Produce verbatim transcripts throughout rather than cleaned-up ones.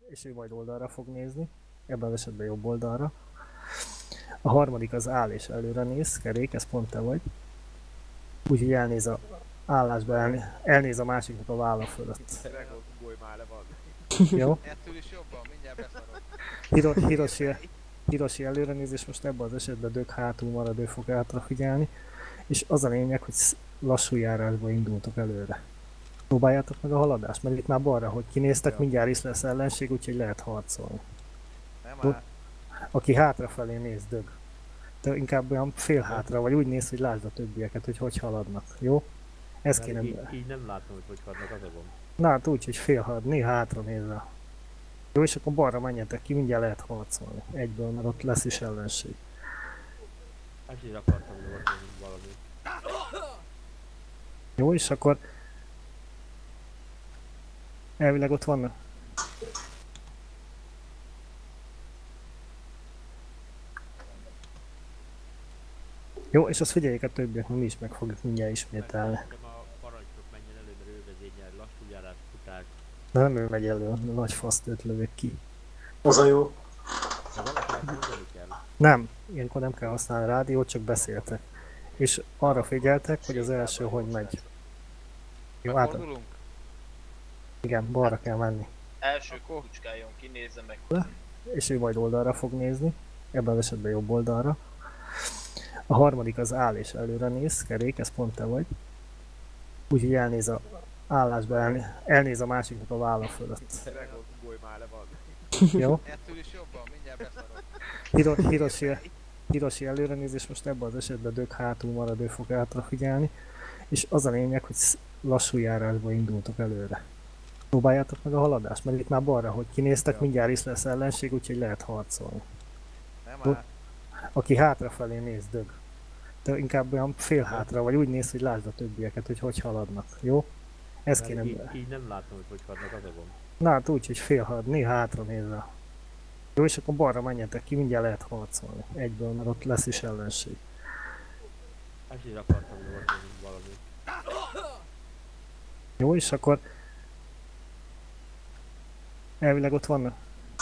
és ő majd oldalra fog nézni, ebben az esetben jobb oldalra. A harmadik az áll és előre néz, kerék, ez pont te vagy. Úgyhogy elnéz a állásba, elné, elnéz a másiknak a válla fölött. Ugolj már le valami. Jó? Ettől is jobban, mindjárt beszarok. Hiro, Hiroshi, Hiroshi előre néz, és most ebben az esetben dög hátul marad, ő fog hátra figyelni. És az a lényeg, hogy lassú járásba indultok előre. Próbáljátok meg a haladást, mert itt már balra, hogy kinéztek, mindjárt is lesz ellenség, úgyhogy lehet harcolni. Nem már. Aki hátrafelé néz, dög. Te inkább olyan fél hátra, vagy úgy néz, hogy lásd a többieket, hogy hogy haladnak, jó? Ez kéne... Így, így nem látom, hogy hogy haladnak, az a gond. Na hát úgy, hogy fél halad, néha hátra nézve. Jó, és akkor balra menjetek ki, mindjárt lehet harcolni. Egyből, mert ott lesz is ellenség. Hát így akartam dolgozni valami. Jó, és akkor... Elvileg ott vannak. Jó, és azt figyeljék a többiek, mert mi is meg fogjuk mindjárt ismételni. Nekem a parancsnok menjen elő, mert ő vezényel, lassú járás, futás. De nem ő megy elő, nagy faszt őt lövök ki. Az a jó. De valakinek mondani kell. Nem, ilyenkor nem kell használni rádiót, csak beszéltek. És arra figyeltek, hogy az első hogy megy. Jó, át... Igen, balra kell menni. Első kucskáljon ki, nézze meg. És ő majd oldalra fog nézni, ebben az esetben jobb oldalra. A harmadik az áll és előre néz, kerék, ez pont te vagy. Úgyhogy elnéz a állásba, elné, elnéz a másiknak a válla fölött. Ugolj már le valami. Jó? Ettől is jobban, mindjárt beszarok. Hiro, Hiroshi, Hiroshi előre néz, és most ebben az esetben dög hátul marad, ő fog hátra figyelni. És az a lényeg, hogy lassú járásba indultok előre. Próbáljátok meg a haladást, mert itt már balra, hogy kinéztek, mindjárt is lesz ellenség, úgyhogy lehet harcolni. Nem már. Aki hátrafelé néz, dög. Te inkább olyan fél hátra, vagy úgy néz, hogy lásd a többieket, hogy hogy haladnak, jó? Ez kéne... Így, így nem látom, hogy hogy haladnak, az a gond. Na hát úgy, hogy fél halad, néha hátra nézve. Jó, és akkor balra menjetek ki, mindjárt lehet harcolni. Egyből, mert ott lesz is ellenség. Hát így akartam dolgozni valami. Jó, és akkor... Elvileg ott vannak.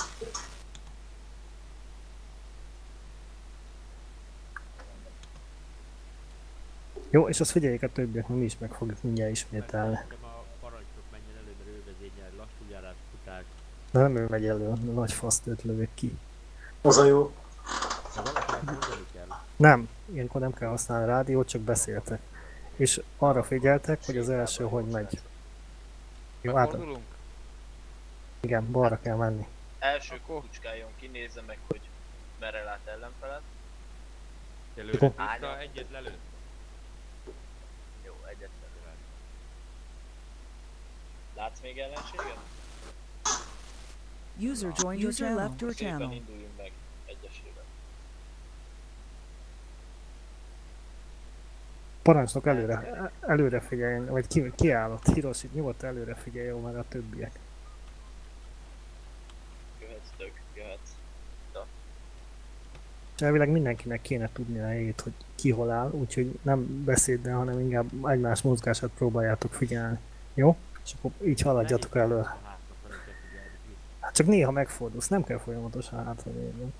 Jó, és azt figyeljék a többiek, mert mi is meg fogjuk mindjárt ismételni. Nekem a parancsnok menjen elő, mert ő vezényel, lassú járás, futás. De nem ő megy elő, nagy faszt őt lövök ki. Az a jó. De valakinek mondani kell. Nem, ilyenkor nem kell használni rádiót, csak beszéltek. És arra figyeltek, hogy az első hogy megy. Jó, át... Igen, balra kell menni. Első kucskáljon ki, nézze meg, hogy merre lát ellenfelet. Előre puszta, egyet lelőtt. Jó, egyet lelőtt. Látsz még ellenséget? User joined your channel. Left your Szépen channel. induljunk meg egyesével. Parancsnok előre, előre figyeljen, vagy ki, kiállott, Hiroshi, nyugodtan előre figyeljen, már a többiek. Jöhetsz, tök, jöhetsz. Da. És elvileg mindenkinek kéne tudni a helyét, hogy ki hol áll, úgyhogy nem beszéddel, hanem inkább egymás mozgását próbáljátok figyelni. Jó? És akkor így haladjatok elő. Hát csak néha megfordulsz, nem kell folyamatosan hátranézni.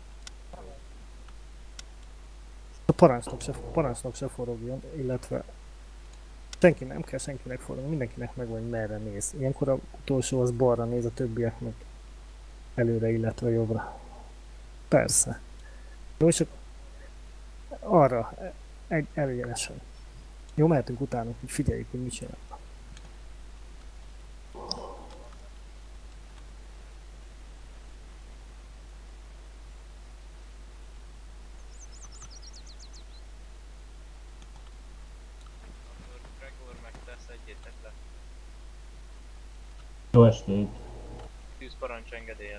A parancsnok se, parancsnok se forogjon, illetve senki nem kell senkinek forogni, mindenkinek meg hogy merre néz. Ilyenkor a utolsó az balra néz, a többiek meg előre, illetve jobbra. Persze. Jó, és arra egy egyenesen. Jó, mehetünk utána, hogy figyeljük, hogy mit csinál. Gregor meg tesz, egyétek le. Jó estét! Tűz parancs engedélyez.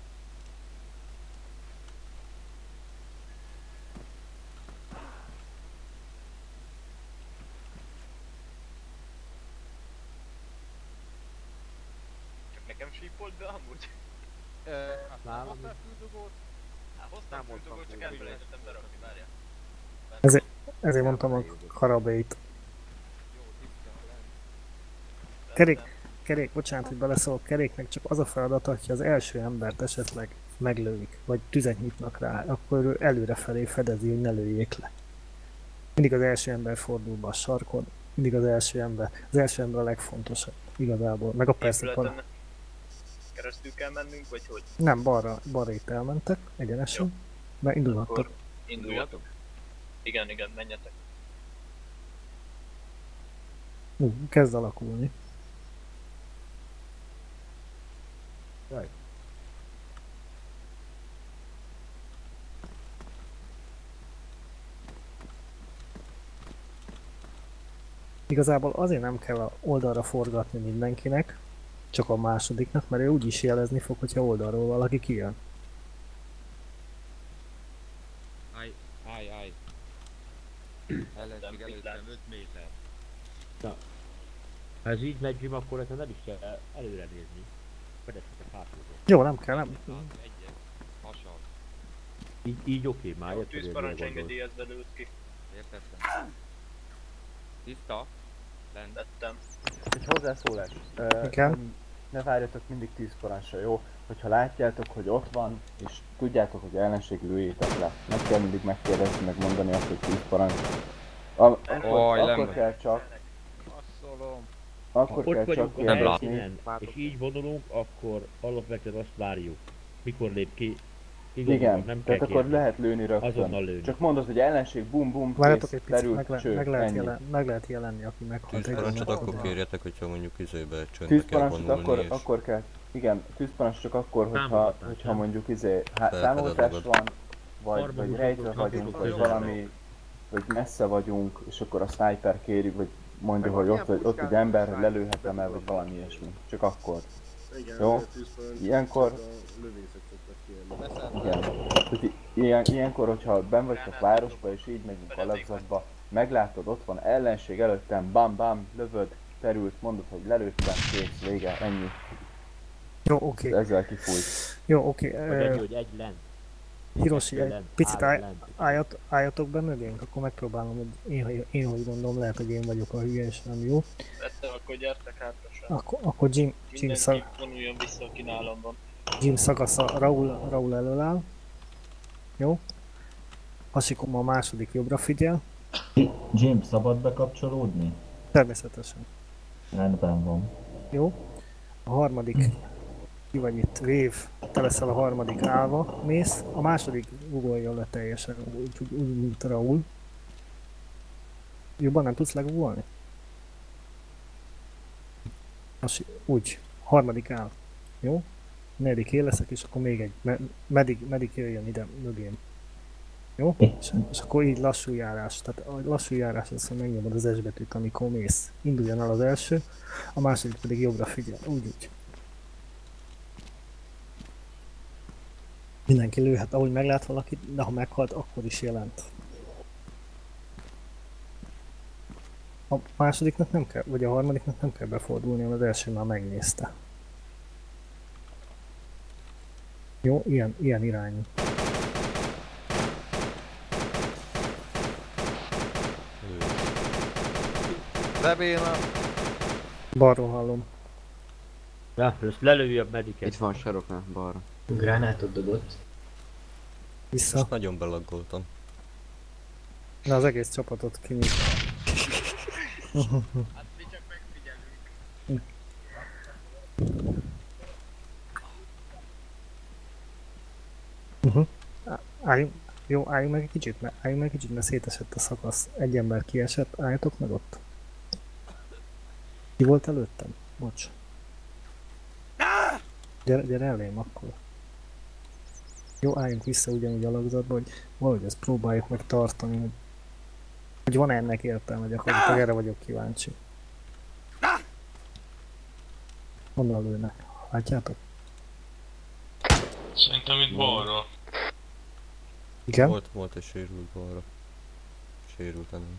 Csak nekem sípolt be amúgy? Nálam Hoztál füldugót? Hát hoztam füldugót, csak elfelejtettem berakni, várjál. Ezért, ezért mondtam a karabét. Jó, tiszta, nem. Kerék, kerék, bocsánat, hogy beleszólok, keréknek csak az a feladata, hogyha az első embert esetleg meglőik, vagy tüzet nyitnak rá, akkor ő előrefelé fedezi, hogy ne lőjék le. Mindig az első ember fordul be a sarkon, mindig az első ember, az első ember a legfontosabb, igazából. Meg a persze Épületen par... keresztül kell mennünk, vagy hogy? Nem, balra, balra itt elmentek, egyenesen, mert indulhattak. Akkor induljatok. Igen, igen, menjetek. Ú, kezd alakulni. Jaj. Igazából azért nem kell a oldalra forgatni mindenkinek, csak a másodiknak, mert ő úgyis jelezni fog, hogyha oldalról valaki kijön. Állj, állj, állj. Ellenség előttem öt méter. Ha ez így megy, Jim, akkor nekem nem is kell el- előre nézni. Fedezhetek hátulról. Jó, nem kell, nem. Egyet. Hasal. Így, így oké, már Jó, érted, hogy tűzparancs mire gondolsz. engedélyezve lőtt ki. Értettem. Tiszta. Lent. Tettem. Egy hozzászólás. Ö, Igen. nem- Ne várjatok mindig tíz parancsra, jó? Hogyha látjátok, hogy ott van, és tudjátok, hogy ellenség, lőjétek le. Nem kell mindig megkérdezni, meg mondani azt, hogy tíz parancs. A, akkor, Oj, akkor lembe. kell csak, Passzolom. akkor Ott kell vagyunk csak a Nem kérdezni. helyszínen, és így vonulunk, akkor alapvetően azt várjuk. Mikor lép ki, ki Igen, gondolom, nem kell tehát akkor kérni. lehet lőni rögtön. Azonnal lőni. Csak mondod, hogy ellenség, bum bum, Várjatok kész, egy picit, meg, terült, le, cső, meg, lehet ennyi. jelen, meg lehet jelenni, aki meghalt. Tűzparancsot Egyébként akkor akkor- kérjetek, hogyha mondjuk izébe csöndbe kell Tűzparancsot vonulni, akkor, és akkor kell, igen, tűzparancs csak akkor, hogyha, Támogatás, hogyha nem? mondjuk izé, há, Felfeded támogatás magad. van, vagy, Harmadus vagy rejtve okos vagyunk, napot vagy közel. valami, vagy messze vagyunk, és akkor a sniper kéri, vagy mondja, Meg hogy van ott, ilyen vagy, ott egy puskák, ember, puskák, lelőhetem el, vagy puskák. valami ilyesmi. Csak akkor. Igen, Jó. a tűzparancs Ilyenkor- a lövészet szoktak kérni. Beszéltem. Igen. Tehát i- ilyen, ilyenkor, hogyha benn vagytok városba, és így megyünk alakzatba, meglátod, ott van ellenség előttem, bam bam, lövöd, terült, mondod, hogy lelőttem, kész, vége, ennyi. Jó, oké. Ezzel kifújt. Jó, oké. Vagy ö, annyi, hogy egy lent. Hiroshi, kettő egy lent, picit három állj, lent. álljat, álljatok be mögénk, akkor megpróbálom, hogy én, hogy- én hogy gondolom, lehet, hogy én vagyok a hülye, és nem jó. Tettem, akkor gyertek hátra sem. Akkor, akkor Jim, Jim, szag, Mindenki vonuljon vissza, aki nálam van. Jim szakasza, Raul, Raul elől áll. Jó? Hasikom a második jobbra figyel. Jim, szabad bekapcsolódni? Természetesen. Rendben van. Jó? A harmadik, ki vagy itt, Rév, te leszel a harmadik állva, mész. A második ugoljon le teljesen, úgy, úgy, úgy mint Raul. Jobban nem tudsz legugolni? Hasi, úgy, harmadik áll. Jó? Negyedik én leszek, és akkor még egy, me- meddig, meddig jöjjön ide mögém. Jó? És, és akkor így lassú járás. Tehát a lassú járás az, hogy megnyomod az S betűt, amikor mész. Induljon el az első, a második pedig jobbra figyel. Úgy, úgy. Mindenki lőhet, ahogy meglát valakit, de ha meghalt, akkor is jelent. A másodiknak nem kell, vagy a harmadiknak nem kell befordulni, mert az első már megnézte. Jó, ilyen, ilyen irányú. Bebéna. Balról hallom. Ja, ezt lelővi a mediket. Itt van saroknál, balra. Gránátot dobott. Vissza. most nagyon belaggoltam. Na, az egész csapatot kinyit. Hát mi csak megfigyelünk. Uh-huh. Álljunk, jó, álljunk meg egy kicsit, mert, álljunk meg egy kicsit, mert szétesett a szakasz. Egy ember kiesett, álljatok meg ott. Ki volt előttem? Bocs. Gyere, gyere elém akkor. Jó, álljunk vissza ugyanúgy alakzatba, hogy valahogy ezt próbáljuk meg tartani, hogy, hogy van ennek értelme, gyakorlatilag erre vagyok kíváncsi. Honnan lőnek? Látjátok? Szerintem itt balra. Igen? Volt, volt egy sérült balra. Sérült ennél.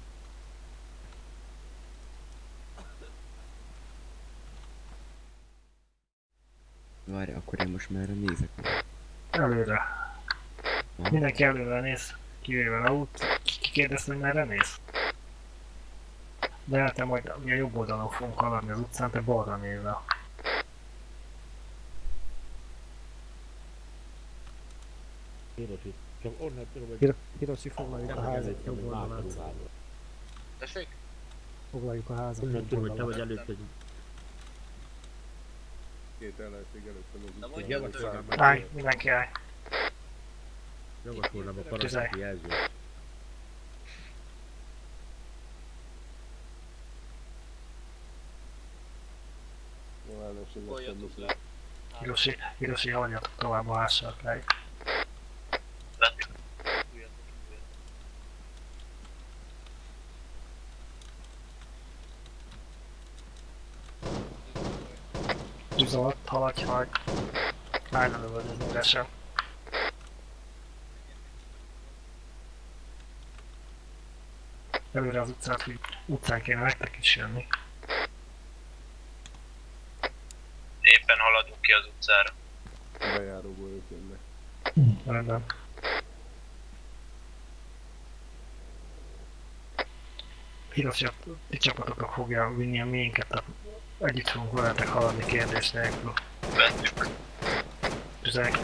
Várj, akkor én most merre nézek? Előre. Mindenki előre néz, kivéve Raúl. Ki kérdezte, hogy merre néz? De hát te majd ugye jobb oldalon fogunk haladni az utcán, te balra nézve. Hiroshi. Csak onnan tudom, hogy... Hiro- Hiroshi, foglaljuk a házat jobb oldalát. Tessék? Foglaljuk a házat Onnan jobb tudom, hogy te vagy oldalát. előtt egy... Két ellenség előttem az Na utcán. mondja, Javasolnám hogy a... Állj, mindenki állj. Javasolnám a Tüzelj. parancsnoki jelzőt. Jó ellenség lettem Goljatok viszont. le. Hiroshi, Hiroshi, haladjatok tovább a ház sarkáig. Lettük. Újjatok, újjatok. Tizenhat, haladj, haladj. Állj le lövöldözni üresen. Előre az utcát, hogy utcán kéne nektek is jönni. Éppen haladunk ki az utcára. Bejáróból ők jönnek. Rendben. Hiroshi, a ti csapatoknak fogja vinni a miénket, tehát együtt fogunk veletek haladni kérdés nélkül. Vettük. Tüzelj.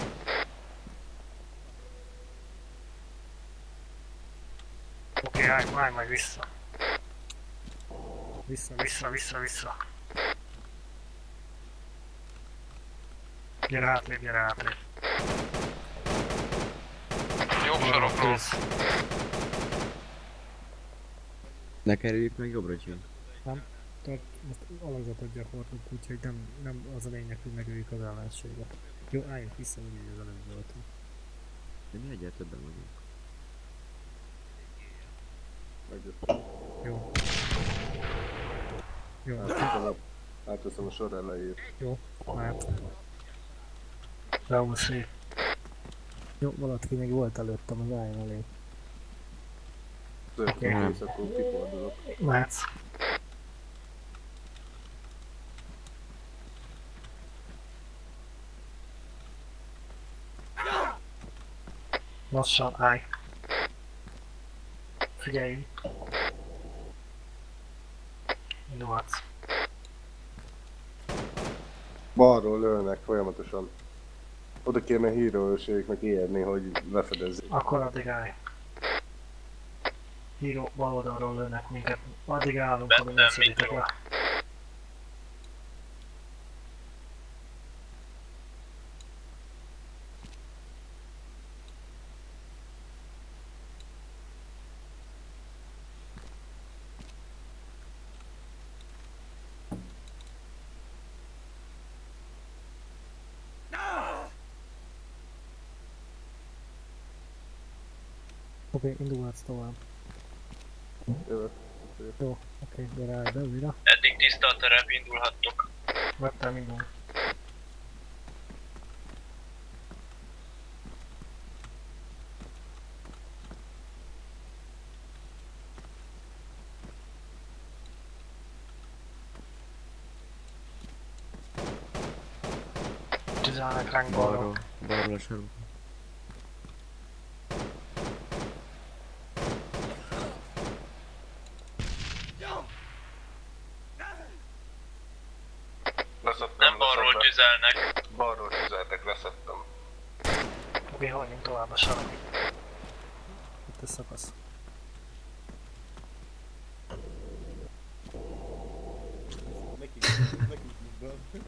Oké, állj, állj majd vissza. Vissza, vissza, vissza, vissza. Gyere hátrébb, gyere hátrébb. Jobb sarokról. Tűz. Ne kerüljük meg jobbra csinálni. Tehát most alakzatot gyakorlunk, úgyhogy nem, nem az a lényeg, hogy megöljük az ellenséget. Jó, álljunk vissza, úgy az előbb voltunk. De mi egyet többen vagyunk. Megjöttem. Jó. Jó, Átveszem a, átveszem a sor elejét. jó, hát. Raúl szép. Jó, valaki még volt előttem, az álljon elé. Tök, Oké. kész, akkor kifordulok. Mehetsz. Lassan, állj. Figyeljünk. Indulhatsz. Balról lőnek folyamatosan. Oda kéne hírőségnek érni, hogy lefedezzék. Akkor addig állj. Híró bal oldalról lőnek minket. Addig állunk, amíg nem szedítek le. Oké, okay, indulhatsz tovább. Jövök. Jó, oké, okay, gyere állj be újra. Eddig tiszta a terep, indulhattok. Vettem, indul. Tüzelnek ránk balról. Balról, balról a sarok. Nem balról tüzelnek. Balról tüzeltek, leszettem. Mi haladjunk tovább a sarok. Itt a szakasz. Nekik, nekik így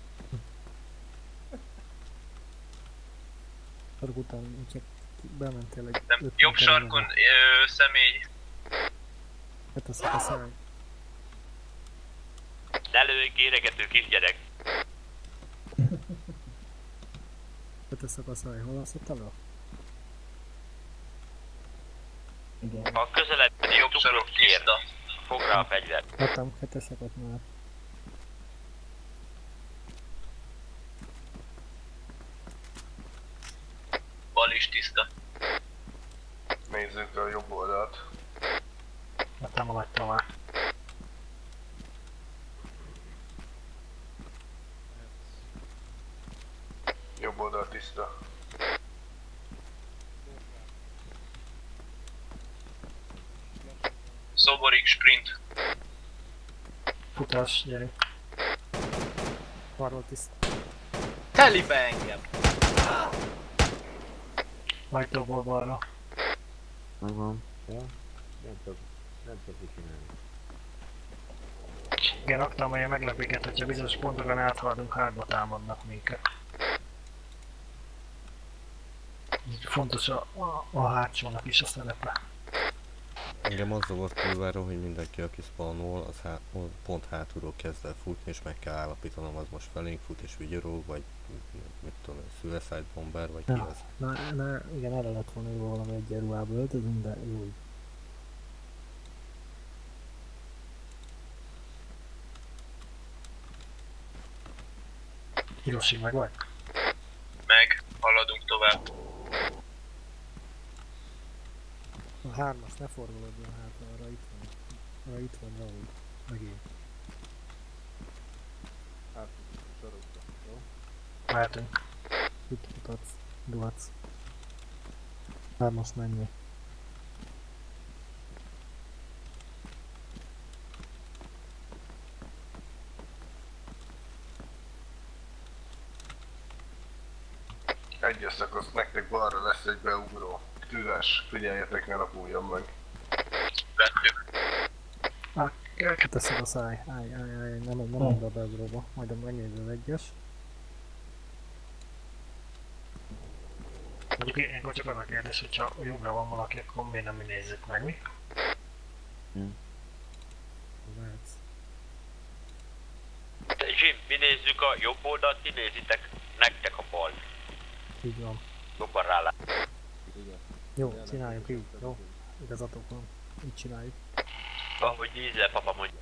Sarok után csak bementél egy Nem, öt jobb méterre sarkon meg. ö, személy. Hát a szakasz állj. Ne lőj, kéregető kisgyerek. Hát a szakasz állj. Hol azt elő? Igen. A közeledni jobb sarok tiszta. Fog rá a fegyvert. Adtam, hetes szakasz már. Bal is tiszta. Nézzük a jobb oldalt. Adtam a vagy tovább. Jobb oldal tiszta. Szoborig sprint. Utas, gyere. Balról tiszt. Telibe engem! Ajtóból balra. Megvan. Ja? Nem tudok, nem tudok mit csinálni. Igen, raktam olyan meglepéket, hogyha bizonyos pontokon áthaladunk, hátba támadnak minket. Így fontos a, a, a hátsónak is a szerepe. Engem az zavart kurvára, hogy mindenki, aki spawnol, az há pont hátulról kezd el futni, és meg kell állapítanom, az most felénk fut és vigyorog, vagy mit tudom, suicide bomber, vagy Ja. ki az. Na, na, igen, erre lett volna jó valami egyenruhába öltözünk, de jó. Hiroshi, meg vagy? Meg, haladunk tovább. A hármas, ne fordulodjon hátra, arra itt van. Arra itt van Raúl. Megint. Hát, sarokba, jó? Mehetünk. Itt mutatsz. Duhatsz. Hármas menjél. Egyes szakasz, nektek balra lesz egy beugró. Tűzás, figyeljetek, ne lapuljon meg. Vettük. Ah, elketeszed a száj. Állj, állj, állj, nem, nem mondd be a beugróba. Majd a megnéző egyes. Mondjuk ilyenkor csak az a kérdés, hogyha jobbra van valaki, akkor miért nem mi nézzük meg, mi? Hm. Lehetsz. Jim, mi nézzük a jobb oldalt, ti nézitek nektek a bal. Így van. Jobban rálát. Jó, csináljuk így, jó? Igazatok van. Így csináljuk. Ahogy ízzel, papa mondja.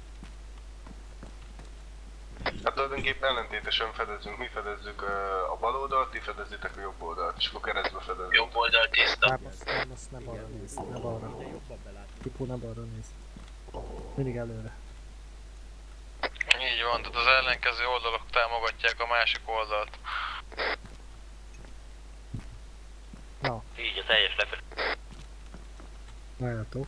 Hát tulajdonképpen ellentétesen fedezzünk, mi fedezzük uh, a bal oldalt, ti fedezzitek a jobb oldalt, és akkor keresztbe fedezzük. Jobb oldal tiszta. Hármas, hármas, ne balra néz, ne balra. De jobban belát. Tipó, ne balra néz. Mindig előre. Így van, tehát az ellenkező oldalok támogatják a másik oldalt. Na, Így a teljes lefed. várjatok.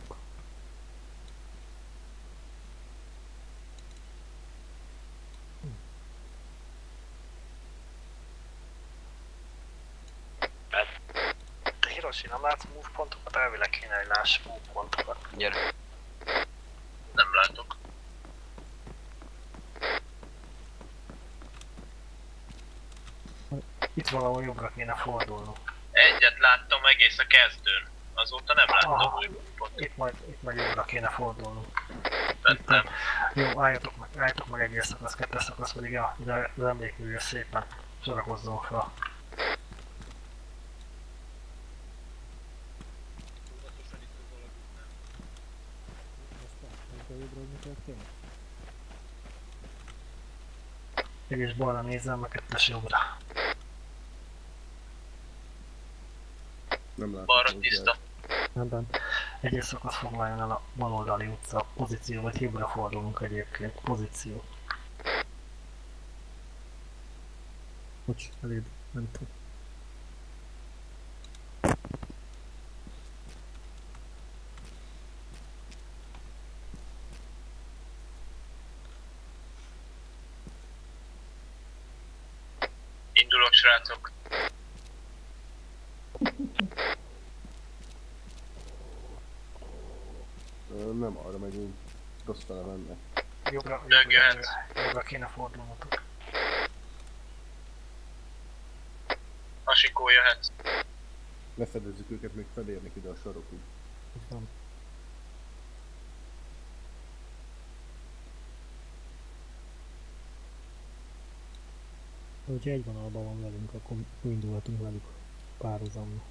Te Hiroshi, nem látsz move pontokat? Elvileg kéne, hogy láss move pontokat. Gyere. Nem látok. Itt valahol jobbra kéne fordulnunk. Egyet láttam egész a kezdőn. Azóta nem láttam Aha. új pontot. Itt majd, itt majd jobbra kéne fordulnunk. Vettem. Jó, álljatok meg, álljatok meg egyes szakasz, kettes szakasz pedig a, de az emlékművel szépen sorakozzunk fel. Egyes balra nézem, meg kettes jobbra. Nem látom. Balra tiszta. Rendben. Egyes szakasz foglaljon el a baloldali utca pozíció, vagy jobbra fordulunk egyébként. Pozíció. Bocs, eléd, nem tudom. Indulok, srácok. Nem arra megyünk. Rossz fele mennek. Jobbra, Megjöhet. jobbra, jobbra kéne fordulnotok. Asikó jöhet. Lefedezzük őket, még felérnek ide a sarokig. Itt van. Hogyha egy vonalban van velünk, akkor indulhatunk velük párhuzamra.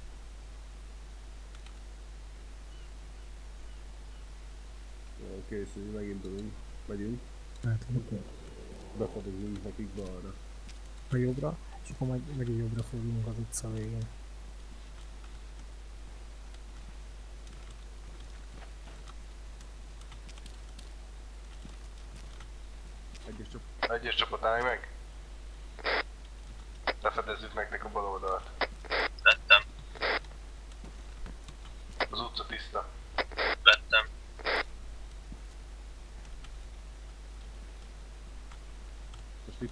Készülj, megindulunk. Megyünk. Hát, Befedezünk nekik balra. a jobbra, és akkor majd megint jobbra fordulunk az utca végén. Egyes csak Egyes csapat állj meg. Lefedezzük nektek a bal oldalt. Vettem. Az utca tiszta. Vettem.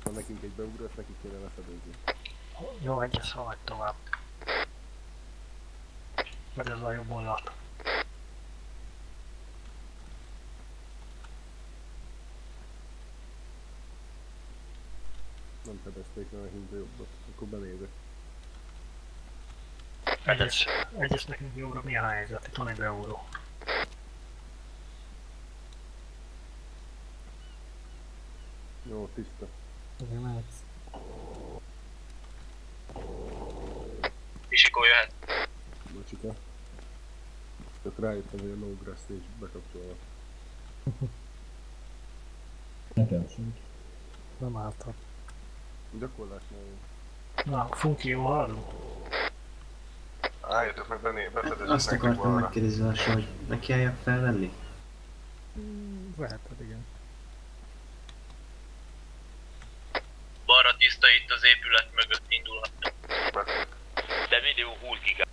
Ha nekünk egy beugró, azt nekik kéne lefedezni. Jó, egyes haladj tovább. Vagy ez a jobb oldalt. Nem fedezték le nekünk a jobbat, akkor benézek. Egyes, egyes nekünk jobbra milyen a helyzet? Itt van egy euró. Jó, tiszta. Igen, mehetsz. Isikó jöhet. Bocsika. Csak rájöttem, hogy a no grass is bekapcsolva. Nekem sincs. Nem álltam. Gyakorlásnál jó. Na, Funky, jó haladunk? Álljatok meg bené, befedezzük Azt nektek akartam balra. megkérdezni lassan, hogy neki álljak felvenni? Veheted, igen. Balra tiszta, itt az épület mögött indulhatnak. De minimum húsz giga.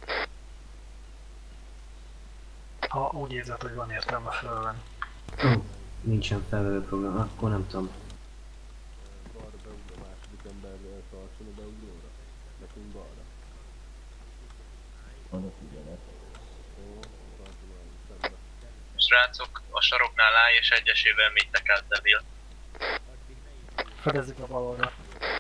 Ha úgy érzed, hogy van értelme felvenni. Ó, nincsen felvevő program, akkor nem tudom. Balra beugró, második ember tartson a beugróra. Nekünk balra. Oda figyelek. Jó, tartom el szembe. Srácok, a saroknál állj és egyesével métek át Devil. Fedezzük a bal oldalt.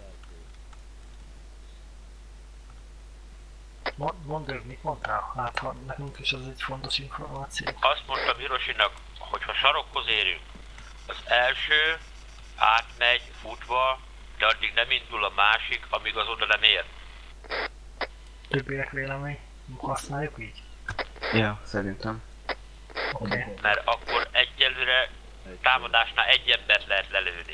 Mondd ők, mit mondtál? Hát ha nekünk is ez egy fontos információ. Azt mondtam Hirosinak, hogy ha sarokhoz érünk, az első átmegy futva, de addig nem indul a másik, amíg az oda nem ér. Többiek vélemény? Használjuk így? Ja, szerintem. Oké. Okay. Mert akkor egyelőre támadásnál egy embert lehet lelőni.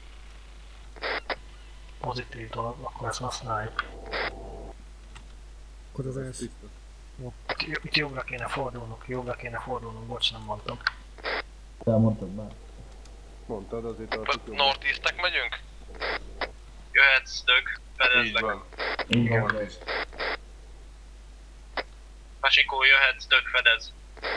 Pozitív dolog, akkor ezt használjuk. Akkor az első. Jó. Itt, itt jobbra kéne fordulnunk, jobbra kéne fordulnunk, bocs, nem mondtam. Te mondtad már. Mondtad, azért tartjuk jobban. Northeast-nek megyünk? Jöhetsz, Dög, Így fedezlek. van. Így van, Northeast. Pasikó, jöhetsz, Dög, fedez.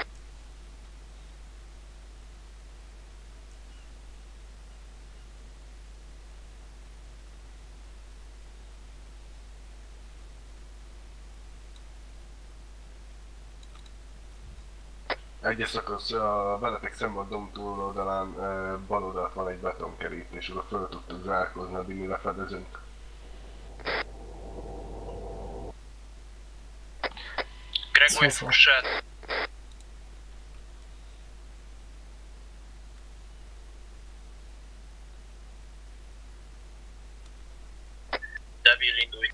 Egyes szakasz, a veletek szemben a dom túloldalán e, bal oldalt van egy betonkerítés, oda föl tudtuk zárkózni, addig mi lefedezünk. Gregory, Szóval. fuss át. Devil, indulj.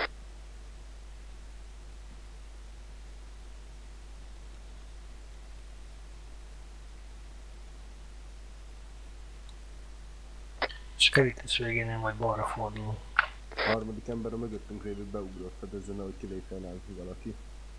És kerítés végénél majd balra fordulunk. A harmadik ember a mögöttünk lévő beugrott, fedezzen, ahogy kilépjen nálunk valaki.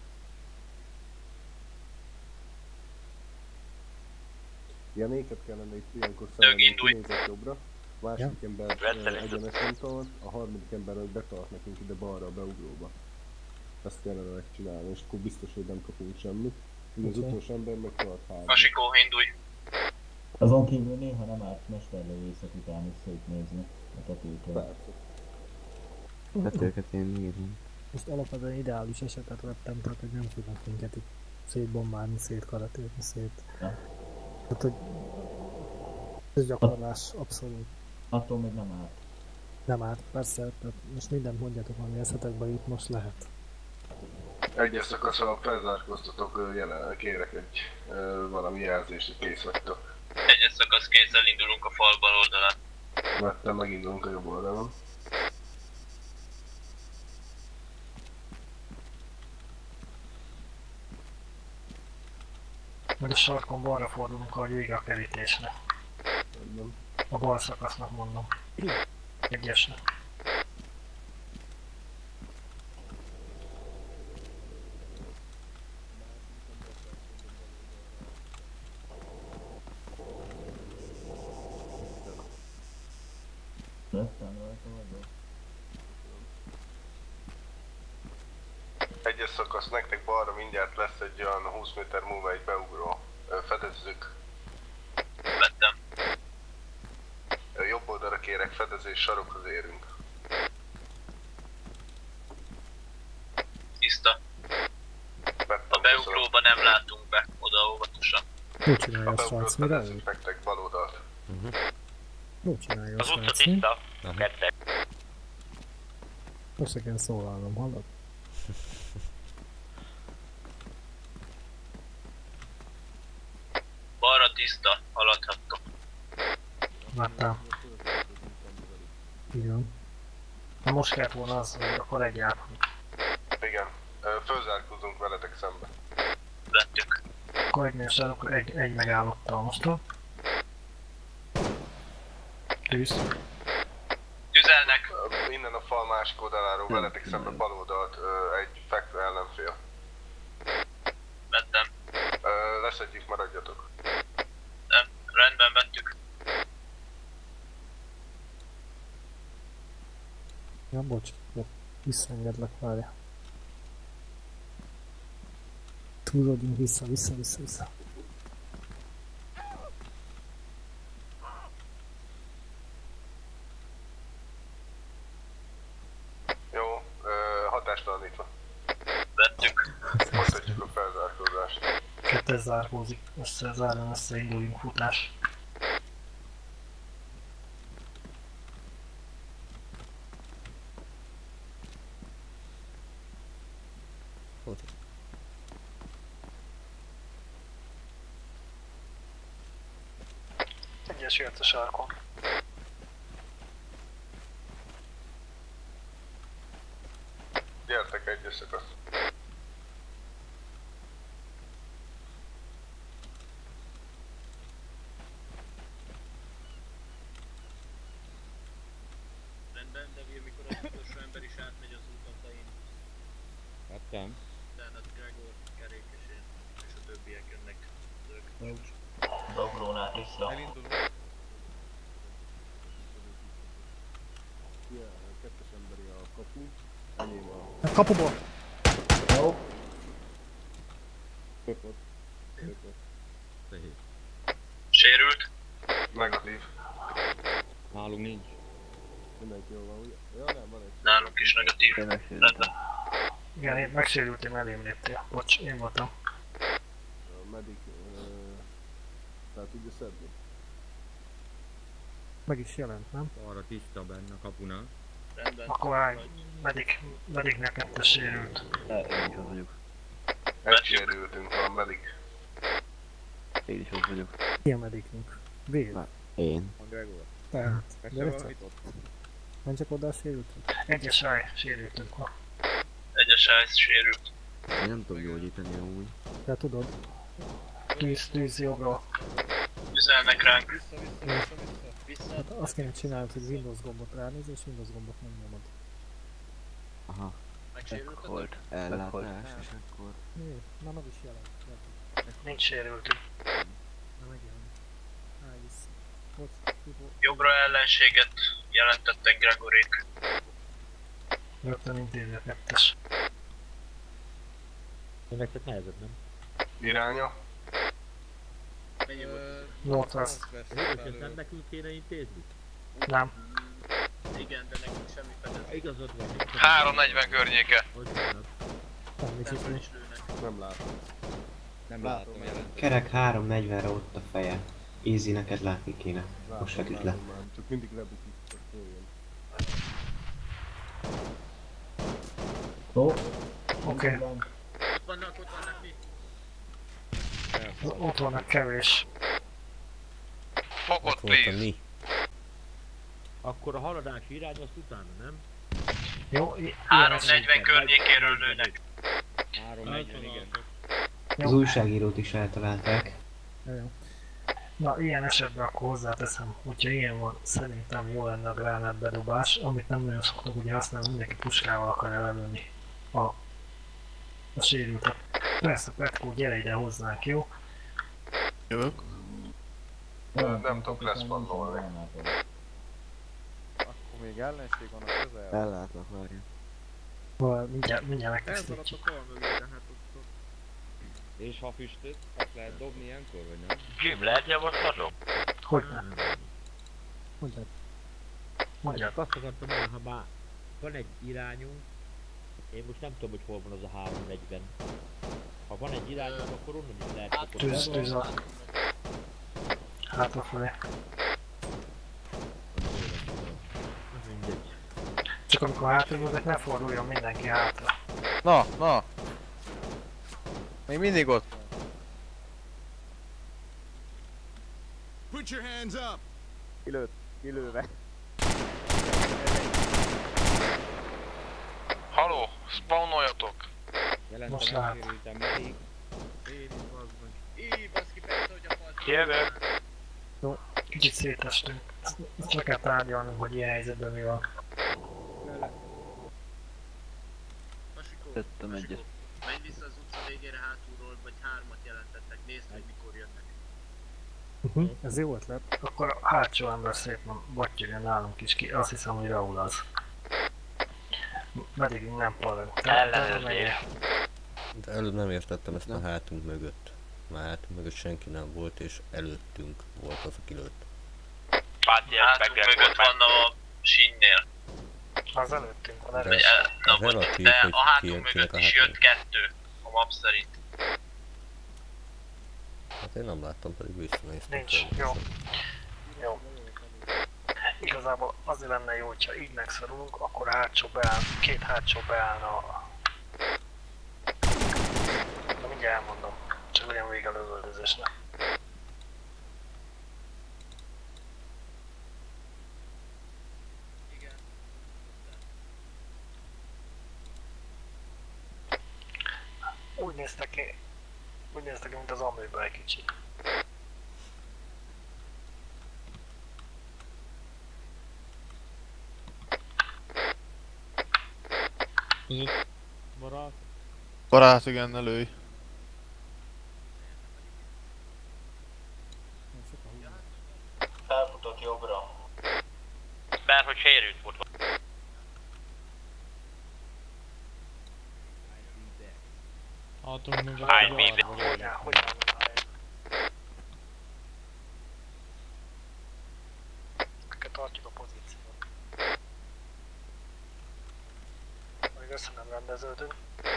Ilyenéket kellene itt ilyenkor felvenni, indulj. kinézek jobbra. A második Ja. ember Rettenetes. eh, egyenesen tart, a harmadik ember meg betart nekünk ide balra a beugróba. Ezt kellene megcsinálni, és akkor biztos, hogy nem kapunk semmit. Így az Oké. utolsó ember meg tart három. Pasikó, indulj. Azon kívül néha nem árt mesterlövészet után is szétnézni a tetőtől. Persze. Tetőket én írni. Most alapvetően ideális esetet vettem, tehát hogy nem tudnak minket itt szétbombálni, szétkaratérni, szét... Ja. Tehát, hogy ez gyakorlás abszolút Attól még nem árt. nem árt, persze, tehát most mindent mondjatok, ami eszetekbe jut, most lehet. Egyes szakaszra felzárkóztatok, ö, jelen, kérek egy ö, valami jelzést, hogy kész vagytok. Egyes szakasz kész, elindulunk a fal bal oldalán. Vettem, megindulunk a jobb oldalon. Majd a sarkon balra fordulunk, ahogy vége a kerítésnek. Mondom. A bal szakasznak mondom. Egyesnek. Lettem rajta vagyok. Egyes szakasz, nektek balra mindjárt lesz egy olyan húsz méter múlva egy beugró. Ö, Fedezzük. Vettem. Ö, Jobb oldalra kérek fedezés, sarokhoz érünk. Tiszta. A beugróba nem látunk be, oda óvatosan. Jó csinálja a srác, mire ő? Nektek bal oldalt. Jó csinálja a Az utca srác, mi? tiszta. Kettek. Most se kell szólalnom, hallod? Balra tiszta, haladhattok. Láttam. Igen. Na most kellett volna az, hogy akkor egy át. Igen. Fölzárkózunk veletek szembe. Vettük. Akkor egy nézsel, akkor egy, egy megállottal mostan. Tűz. Tüzelnek. Innen a fal másik oldaláról veletek szembe bal oldalt egy fekvő ellenfél. Vettem. Leszedjük, maradjatok. Nem, rendben vettük. Ja, bocs, jó. Visszaengedlek, várja. Túlodjunk vissza, vissza, vissza, vissza. Jó, hatástalanítva. Vettük. Folytatjuk a felzárkózást. Kettes zárkózik, össze zárjon, összeinduljunk futás. Egyes jött a sarkon. Gyertek egyes szakasz. Rendben, de mikor az utolsó ember is átmegy az úton, te én. Láttam. Utána Gregor, Kerék és én, és a többiek jönnek. Dobrónál tiszta. Elindulunk. Ja, kettes emberi a kapu. Enyém a... A kapuból! Jó. Köpött. Köpött. Sérült. Negatív. Nálunk nincs. Mindenki jól van, ugye? Ja, nem, van egy... Nálunk is negatív. Rendben. Igen, én megsérültem, elém léptél. Bocs, én voltam. A medic... Tehát tudja szedni? Meg is jelent, nem? Arra tiszta benne a kapunál. Rendben. Akkor állj, medik, mediknek kettes sérült. Én is az vagyok. Egy sérültünk van, medik. Én is az vagyok. Ki a medikünk? Véd. Én. A Gregor. Tehát, Meg gyere se csak. valamit ott. Nem csak oda sérültünk? Egyes állj, sérültünk van. Egyes ájsz sérült. Én nem tudom gyógyítani amúgy. Te tudod. Tűz, tűz jobbra. Tüzelnek ránk. Vissza, vissza, vissza, vissza. Vissza. Hát azt kéne csinálnod, hogy Windows gombot ránéz, és Windows gombot nem nyomod. Aha. Megsérültetek? Volt ellátás, és akkor... Jé, na meg is jelent. Nincs sérültünk. Na megjelent. Állj vissza. Bocs, Tibor. Jobbra ellenséget jelentettek Gregorék. Rögtön intéző kettes. Ennek csak nehezebb, nem? Iránya. Mennyi volt? Northwest. Hűvösen nem nekünk kéne intézni? Nem. Igen, de nekünk semmi fedezés. Igazad van. háromszáznegyven környéke. Hogy vannak? Semmit is Nem nincs. is lőnek. Nem látom. Nem látom jelent. Kerek háromszáznegyvenre ott a feje. Easy, neked látni kéne. Most Látom, feküdt le. látom már. Csak mindig lebukik, csak följön. Jó. Oké. Ott vannak, ott vannak mi? Ott vannak kevés. Fokot, Ott volt a please. mi. Akkor a haladási irány azt utána, nem? Jó, i- háromszáznegyven környékéről lőnek. háromszáznegyven, igen. Az újságírót is eltalálták. Jó. Na, ilyen esetben akkor hozzáteszem, hogyha ilyen van, szerintem jó lenne a gránát bedobás, amit nem nagyon szoktak ugye használni, mindenki puskával akar elölni a, a sérültet. Persze, Petkó, gyere ide hozzánk, jó? Jövök. Nem tudok leszpannolni. Akkor még ellenség van a közel. Ellátlak, várja. Val, mindjárt, mindjárt megtisztítjuk. fal mögé, de hát ott, ott. És ha füstöt, azt lehet dobni ilyenkor, vagy nem? Jim, lehet javaslatom? Hogy nem? Hogy nem? Mondjad. Azt akartam mondani, ha már van egy irányunk, én most nem tudom, hogy hol van az a háromnegyven. Ha van egy irányunk, akkor onnan is lehet csak Tűz, tűz a... Hátrafelé. Mindegy. Csak amikor hátraülök, ne forduljon mindenki hátra. Na, na! Még mindig ott. Put your hands up! Kilőtt, kilőve. Haló, spawnoljatok! Most lát. Íj, baszki, persze, hogy a fal... Jövök! Jó, kicsit szétestünk. Ezt le kell tárgyalni, hogy ilyen helyzetben mi van. Masikó, Tettem egyet. menj vissza az utca végére hátulról, vagy hármat jelentettek, nézd, hogy mikor jönnek. Uh-huh. Ez jó ötlet. Akkor a hátsó ember szépen battyogja nálunk is ki. Azt hiszem, hogy Raúl az. Pedig nem pallag. Ellenőrzés. De előbb nem értettem ezt a hátunk mögött. Már hátunk mögött senki nem volt, és előttünk volt az, aki lőtt. Hátunk mögött van a sínnél. Az előttünk van De, előtt. Na, az bocs, relatív, de hogy a hátunk ki, mögött kinek a is hátunk. jött kettő, a map szerint. Hát én nem láttam, pedig visszanéztem. Nincs. Jó. Jó. Igazából azért lenne jó, hogyha így megszorulunk, akkor a hátsó beáll, két hátsó beállna a... De mindjárt elmondom. Csak legyen vége a lövöldözésnek. Igen. Úgy néztek ki, úgy néztek ki, mint az amőben egy kicsit. Barát. Barát, igen, ne lőj. Felfutott jobbra. Mert hogy sérült volt. Hátunk mögött. Hány mi? Hogyan, hogyan? Tartjuk a pozíciót. Még össze nem rendeződünk.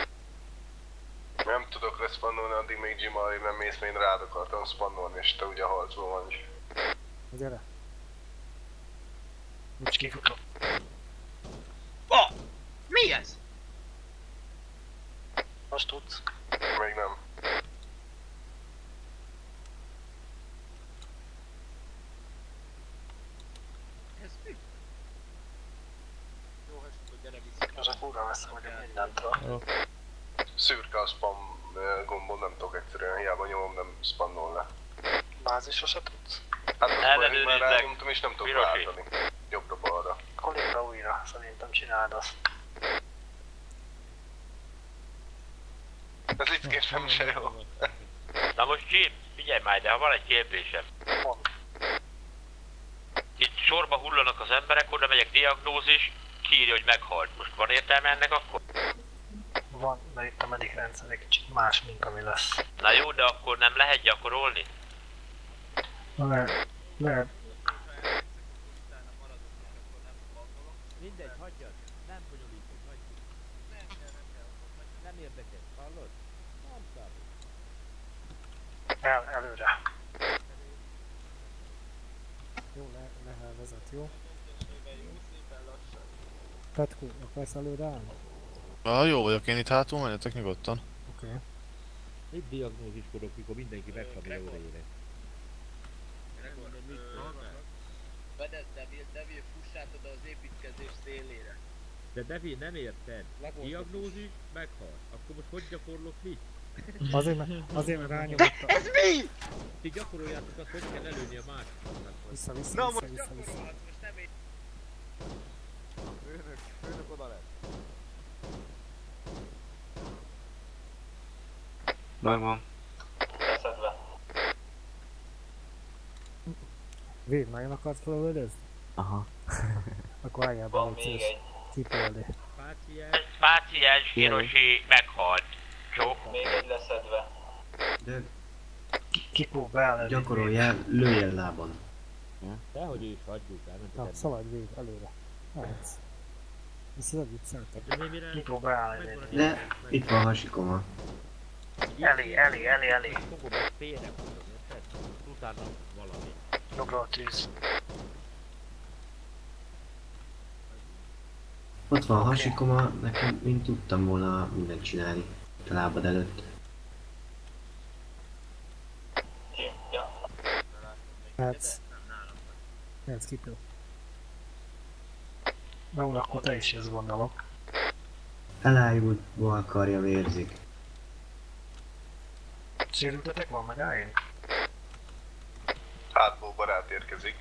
Nem tudok leszpannolni, addig még Jimari nem mész, mert én rád akartam spannolni, és te ugye harcban vagy. Gyere. Nincs kifutom. Oh! Mi ez? Most tudsz. Még nem. Ez mi? Jó, ha tudod, gyere vissza. Az a kurva messze vagyok mindentől. Szürke a spam gombon, nem tudok egyszerűen, hiába nyomom, nem spannol le. Bázisra se tudsz? Hát az baj, hogy már rányomtam és nem tudok Pirosi. váltani. Jobbra-balra. Akkor lépre újra, szerintem csináld azt. Ez itt kérem se jó. Na most Jim, figyelj már ide, ha van egy kérdésem. Mond. Itt sorba hullanak az emberek, oda megyek diagnózis, kiírja, hogy meghalt. Most van értelme ennek akkor? Van, de itt a medic rendszer egy kicsit más, mint ami lesz. Na jó, de akkor nem lehet gyakorolni? Lehet, lehet. Mindegy, hagyjad. Nem bonyolítok, hagyjuk. Nem kell, nem kell. Nem érdekes, hallod? Nem számít. El, előre. Jó, le, lehel vezet, jó? Petku, akarsz előre állni? Ah, jó vagyok, én itt hátul, menjetek nyugodtan. Oké. Okay. Itt diagnóziskodok, mikor mindenki megkapja órájére. Vedesz Devil, Devil fussát oda az építkezés szélére. De Devil nem érted. Diagnózis, meghalt. Akkor most hogy gyakorlok mit? Azért, mert, azért, mert rányomott a... Ez mi? Ti gyakoroljátok azt, hogy kell előni a másiknak. Vissza, vissza, Na vissza, most vissza, vissza. gyakorolhat, most nem én. Főnök, főnök oda lett. Megvan. Leszedve. Véd, nagyon akarsz felvölözni? Aha. Akkor álljál be, Van légy még szíves. egy. Tipoldi. Páciens, páciens, Hiroshi meghalt. Csók. Még egy leszedve. De Kipó beáll. gyakoroljál, lőjél lábon. Dehogy is hagyjuk, elmentek Na, eddig. szaladj végig, előre. Mehetsz. Ezt az együtt szeretek. Ki fog beállni? De itt van Hasikoma. Elé, elé, elé, elé. Fogom ezt félre mondom, érted? Utána valami. Jobbra a tűz. Ott van Hasikoma, nekem én tudtam volna mindent csinálni a lábad előtt. Mehetsz. Mehetsz kipő. Na, akkor te is ezt gondolok. Elájult, bal karja vérzik. Sérültetek van meg álljon? Hátból barát érkezik.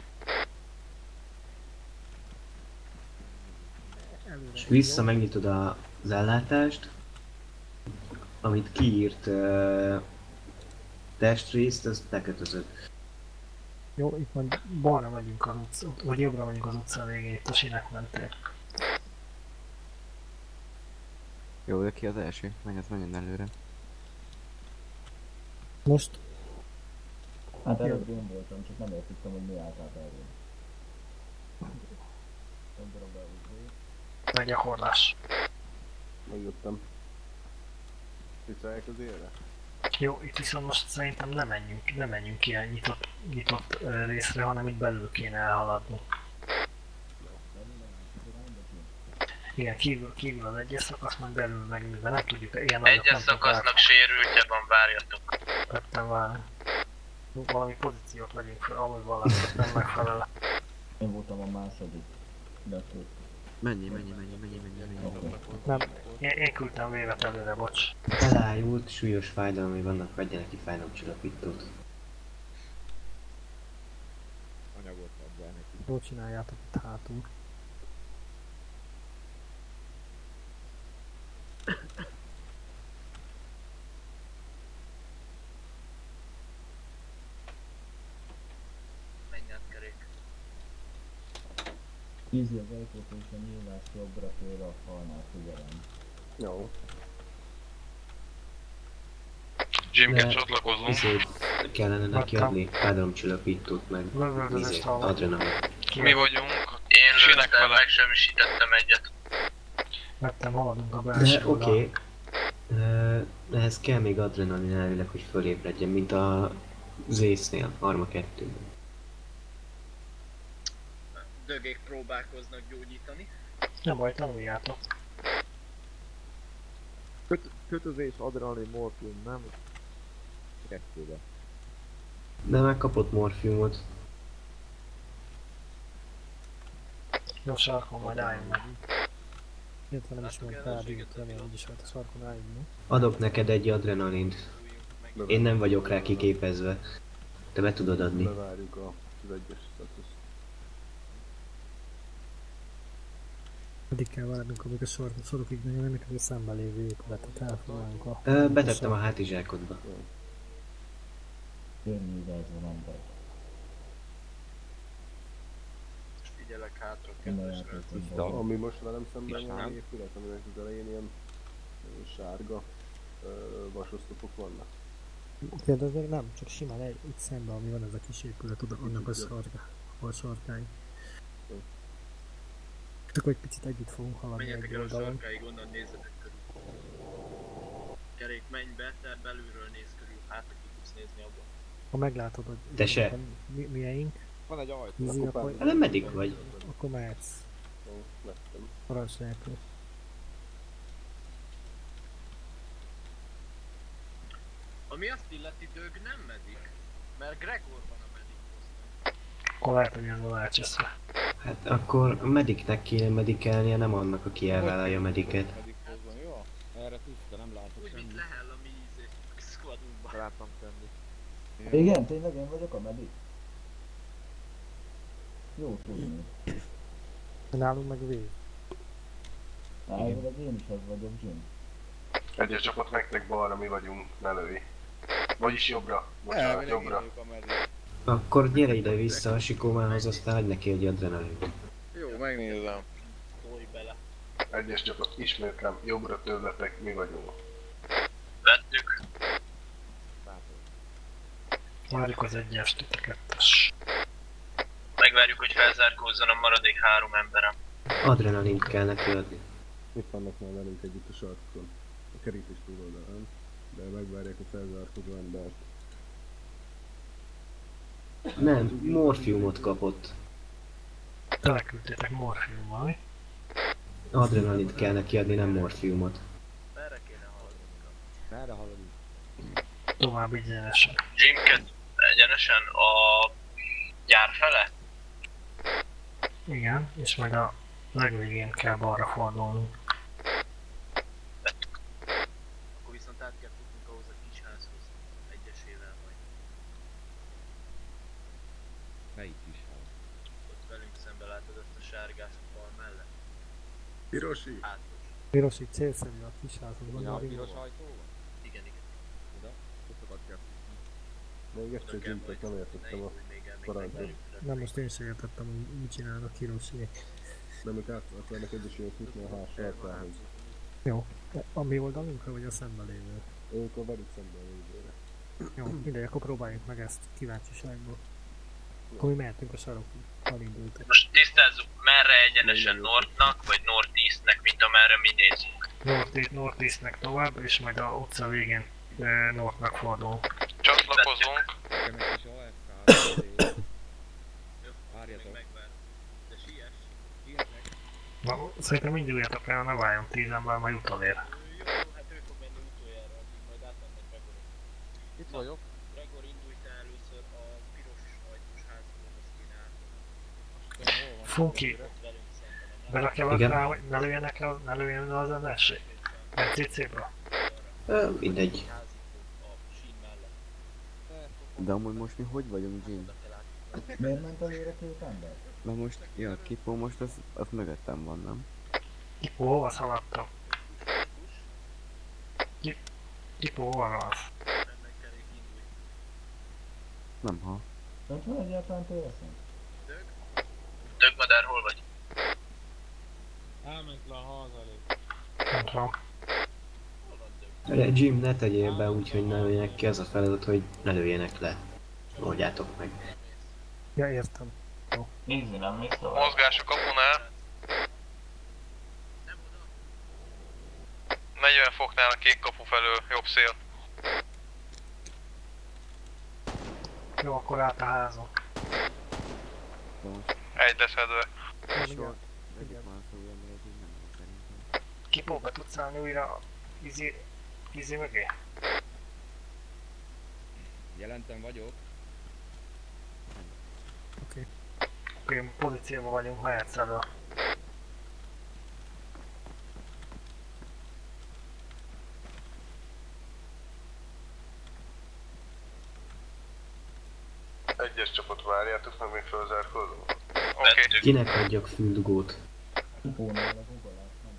És vissza megnyitod a, az ellátást, amit kiírt uh, testrészt, azt bekötözöd. Jó, itt majd balra megyünk az utca, vagy jobbra megyünk az utca végén, itt a sinek mentek. Jó, de ki az első? Menj, menjen előre. Most? Hát előbb én voltam, csak nem értettem, hogy mi állt át erről. Egy darab beúgró. Meggyakorlás. Megjöttem. Visszaják az élre? Jó, itt viszont most szerintem nem menjünk, nem menjünk ilyen nyitott, nyitott ö, részre, hanem itt belül kéne elhaladni. Igen, kívül, kívül az egyes szakasz, majd belül meg mivel nem tudjuk, ilyen nagyok Egyes nem tudjuk szakasznak sérültje van, várjatok. Vettem várni. Valami pozíciót vegyünk fel, ahol valami nem megfelel. Én voltam a második. De akkor... Mennyi, mennyi, mennyi, mennyi, mennyi, mennyi. Nem, én, én küldtem vévet előre, bocs. Elájult, súlyos fájdalmai vannak, vegyenek ki fájdalomcsillapítót. Anyagot ad be neki. Jól csináljátok itt hátul. Menj át kerék. Easy az ajtót és a nyílás jobbra félre a falnál figyelem. Jó. Jimke csatlakozunk. Izét kellene neki adni, fájdalomcsillapítót meg izét, adrenalin. Mi vagyunk. Én Sinek lőttem, vele. megsemmisítettem egyet. Vettem, haladunk a De belsőre. oké. Okay. Uh, ehhez kell még adrenalin elvileg, hogy fölébredjen, mint a az észnél, Arma kettőben. Dögék próbálkoznak gyógyítani. Nem baj, tanuljátok. Köt, kötözés, adrenalin, morfium, nem? Kettőbe. De megkapott morfiumot. Jó, sarkon majd álljunk meg. Illetve nem is mondjuk rád, remélem úgyis volt a sarkon álljunk, no? Adok neked egy adrenalint. Én nem vagyok rá kiképezve. Te be tudod adni. Bevárjuk a, az egyes statuszt. Addig kell várnunk, amíg a sor, sorokig nem jönnek, hogy a szemben lévő épületet elfoglalunk a... Ö, betettem a hátizsákodba. Jönni ide ez az ember. Most figyelek hátra, Minden kedves játék rá. Ami most velem szemben És van nem? épület, aminek az elején ilyen ö, sárga ö, vasosztopok vannak. Kérdezd meg, nem, csak simán egy, itt szemben, ami van ez a kis épület, oda annak a sarka, a sarkány. Csak egy picit együtt fogunk haladni Menjetek egy el a oldalon. sarkáig, onnan nézzetek körül. Kerék, menj be, te belülről néz körül, hátra ki tudsz nézni abba. Ha meglátod, hogy Te se. mi, milyeink, Van egy ajtó. vízi, Akkor akkor, Hát nem meddig vagy. akkor mehetsz. Jó, vettem. Parancs nélkül. Ami azt illeti, Dög nem medik, mert Gregor van a medik poszton. Akkor lehet, hogy ez a váltsászva. Hát akkor a mediknek kéne medikelnie, nem annak, aki elvállalja a mediket. Medikhoz jó? Erre tiszta, nem látok Úgy, mint semmit. lehel a mi ízé, squadunkba. Láttam tenni. Igen, tényleg én vagyok a medik? Jó tudni. Nálunk meg vég. Elvileg én is az vagyok, Jim. Egyes csapat nektek balra, mi vagyunk, ne lőj. Vagyis jobbra, bocsánat, jobbra. Akkor gyere ide vissza a Sikómához, aztán adj neki egy adrenalint. Jó, megnézem. Tolj bele. Egyes csapat, ismétlem, jobbra tőletek, mi vagyunk. Vettük. Várjuk az egyes, a kettes. megvárjuk, hogy felzárkózzon a maradék három emberem. Adrenalint kell neki adni. Itt vannak már velünk együtt a sarkon. A kerítés túloldalán. De megvárják a felzárkozó embert. Nem, morfiumot kapott. Teleküldtétek morfiummal, mi? Adrenalint kell neki adni, nem morfiumot. Merre kéne haladnunk? Merre haladunk? Tovább egyenesen. Jimket egyenesen a gyár fele? Igen, és meg a legvégén kell balra fordulnunk. Akkor viszont át kell futnunk ahhoz a kis házhoz. Egyesével majd. Melyik is ház? Ott velünk szembe látod azt a sárgás fal mellett. Pirosi? Hátos. Pirosi célszerű a kisházhoz. Ja, a piros ajtó van? Igen, igen. Oda? Sokat kell futni. Még egyszer Jimtek nem értettem a parancsot. Nem, most én sem értettem, hogy mit csinálnak Hiroshi. Nem, ők át akarnak egyesével futni a ház sarkához. Jó, a mi oldalunkra vagy a szemben lévő? Ők a velük szemben lévőre. Jó, mindegy, akkor próbáljuk meg ezt kíváncsiságból. Akkor mi mehetünk a sarokig, elindultunk. Most tisztázzuk, merre egyenesen Northnak, vagy Northeastnek, mint amerre mi nézünk. North, Northeastnek tovább, és majd a utca végén e, Northnak fordulunk. Csatlakozunk. Nekem egy kis á ef ká. Várjatok. De siess. Siesnek. Na, szerintem induljatok el, ne várjon tíz ember, majd utolér. Jó, hát ő fog menni utoljára, addig majd átmennek Gregor. Itt vagyok. Gregor, indulj te először a piros ajtós házból, azt kéne átmenni. Funky, berakja rá, hogy ne lőjenek le, ne lőjen le az ellenség? Egy cé cé-ből? Mindegy. De amúgy most mi hogy vagyunk, Jim? Miért ment előre két ember? Mert most, ja, Kipó most az, az mögöttem van, nem? Kipó, hova szaladtam? Kipó, hova van? Nem, ha. Nincs van egyáltalán téreszünk? Dögmadár, hol vagy? Elment le a ház elé. Nem tudom. Jim, ne tegyél be úgy, hogy ne lőjenek ki, az a feladat, hogy ne lőjenek le. Oldjátok meg. Ja, értem. Jó. Nézzi, nem mész tovább. Mozgás a kapunál. negyven foknál a kék kapu felől, jobb szél. Jó, akkor át a házon. Egy leszedve. Igen. Egyik már szója, mert ez így nem volt szerintem. Kipó, be tudsz állni újra izi, izi mögé? Jelentem vagyok. Oké. Okay. Oké, pozícióban vagyunk, mehetsz elő. Egyes csapat várjátok, meg még felzárkózom. Oké. Kinek adjak füldugót? Kipónál az ugolás, nem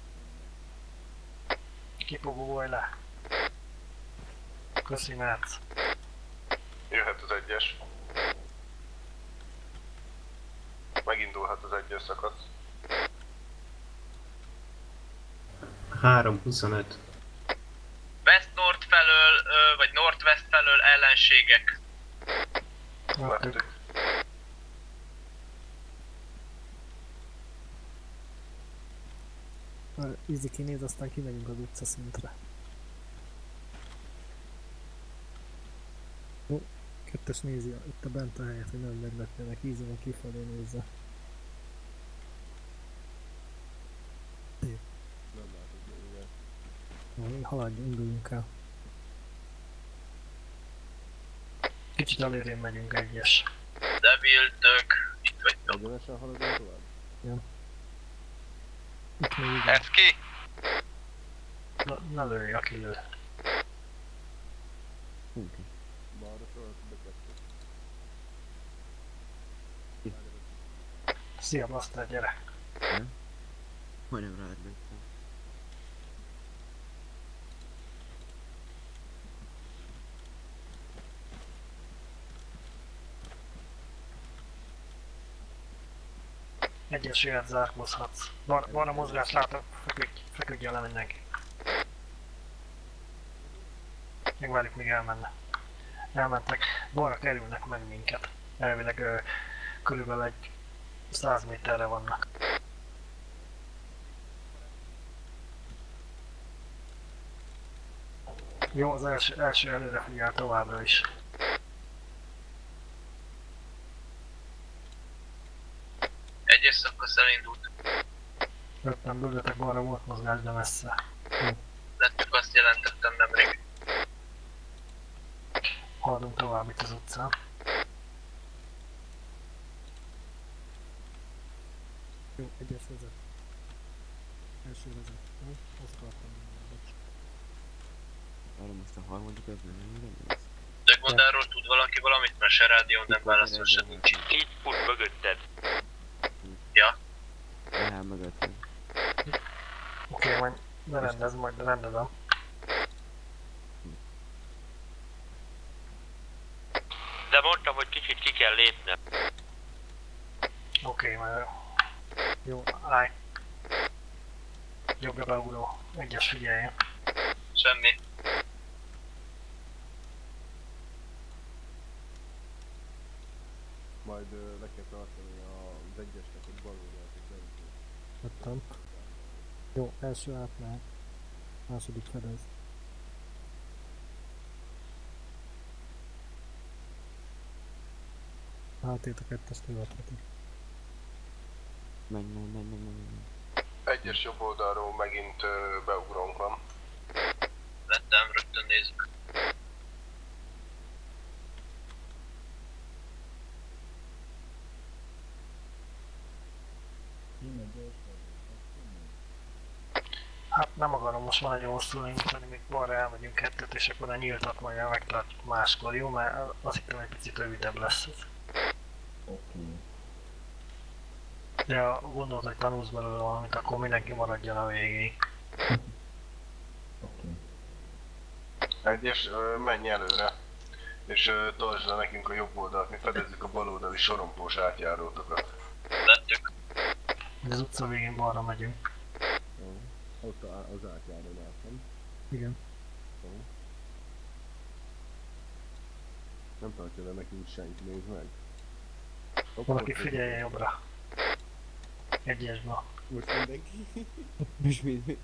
Kipó, gugolj le. Köszi, mehetsz. Jöhet az egyes. Megindulhat az egyes szakasz. három huszonöt. West-North felől, ö, vagy Northwest felől ellenségek. Vettük. Easy kinéz, aztán kimegyünk az utcaszintre. Ó, kettes nézi itt a bent a helyet, hogy nem meglepjenek, Easy-nek kifelé nézze. Nem látok még, igen. Jó, haladjunk, induljunk el. Kicsit elérén megyünk egyes. Devil, Dög, itt vagytok. Egyenesen haladunk tovább? Ja. Itt még igen. Ez ki? Na, ne lőj, aki lő. Funky. Balra sorolsz bekezdő. Szia, Blaster, gyere! Ja? Majdnem rád lőttem. Egyes jöhet, zárkózhatsz. Bar balra mozgás látok, feküdj, feküdjön le mindenki. Megvárjuk, míg elmenne. Elmentek. Balra kerülnek meg minket. Elvileg ö, körülbelül egy száz méterre vannak. Jó, az első, első előre figyel továbbra is. Egyes szakasz elindult. Rögtön bőletek balra volt mozgás, de messze. Lettük, azt jelentettem nemrég. Haladunk tovább itt az utcán. Jó, egyes vezet. Első vezet. Nem? Azt akartam mondani, bocs. Arra most a harmadik az nem annyira néz. Dögmondáról tud valaki valamit, mert se rádió nem válaszol, se nincs. Itt fut mögötted. Ja. Rá mögötted. Oké, okay, majd berendez, majd rendezem. De mondtam, hogy kicsit ki kell lépnem. Oké, okay, majd jó, állj. Jobbra beugró. Egyes figyeljen. Semmi. Majd uh, le kell tartani az egyesnek, hogy bal oldalt egy beütő. Vettem. Jó, első átmehet. Második fedez. Hátét a kettest követheti. Menj, menj, menj, menj, menj, menj. Egyes jobb oldalról megint uh, beugrónk van. Lettem, rögtön nézzük. Hát nem akarom most már nagyon hosszú indítani, még balra elmegyünk kettőt, és akkor a nyíltat majd megtartjuk máskor, jó? Mert azt hittem egy picit rövidebb lesz ez. Oké. De ha gondolod, hogy tanulsz belőle valamit, akkor mindenki maradjon a végéig. Oké. Egyes, uh, menj előre. És uh, tartsd le nekünk a jobb oldalt, mi fedezzük a bal oldali sorompós átjárótokat. Lettük. Az utca végén balra megyünk. Jó. Ott a- az átjárónál, nem? Igen. Jó. Nem tartja le nekünk senki, nézd meg. Hopp, Valaki hopp, figyelje jobbra. Egyesbe. Most mindenki. Most mi?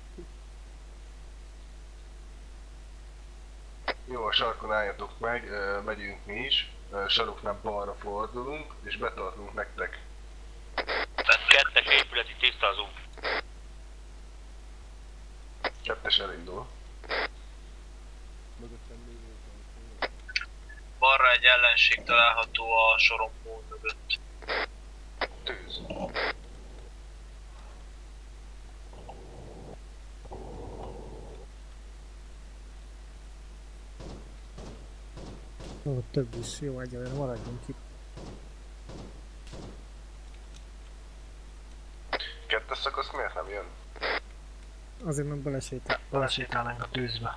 Jó, a sarkon álljatok meg, uh, megyünk mi is. Uh, saroknál balra fordulunk, és betartunk nektek. Kettes épületi tiszta az út. Kettes elindul. Mögöttem lévő van. Balra egy ellenség található a sorompó mögött. Tűz. Ó, több is. Jó, egyelőre maradjunk itt. Kettes szakasz miért nem jön? Azért nem belesétál, belesétálnánk a tűzbe.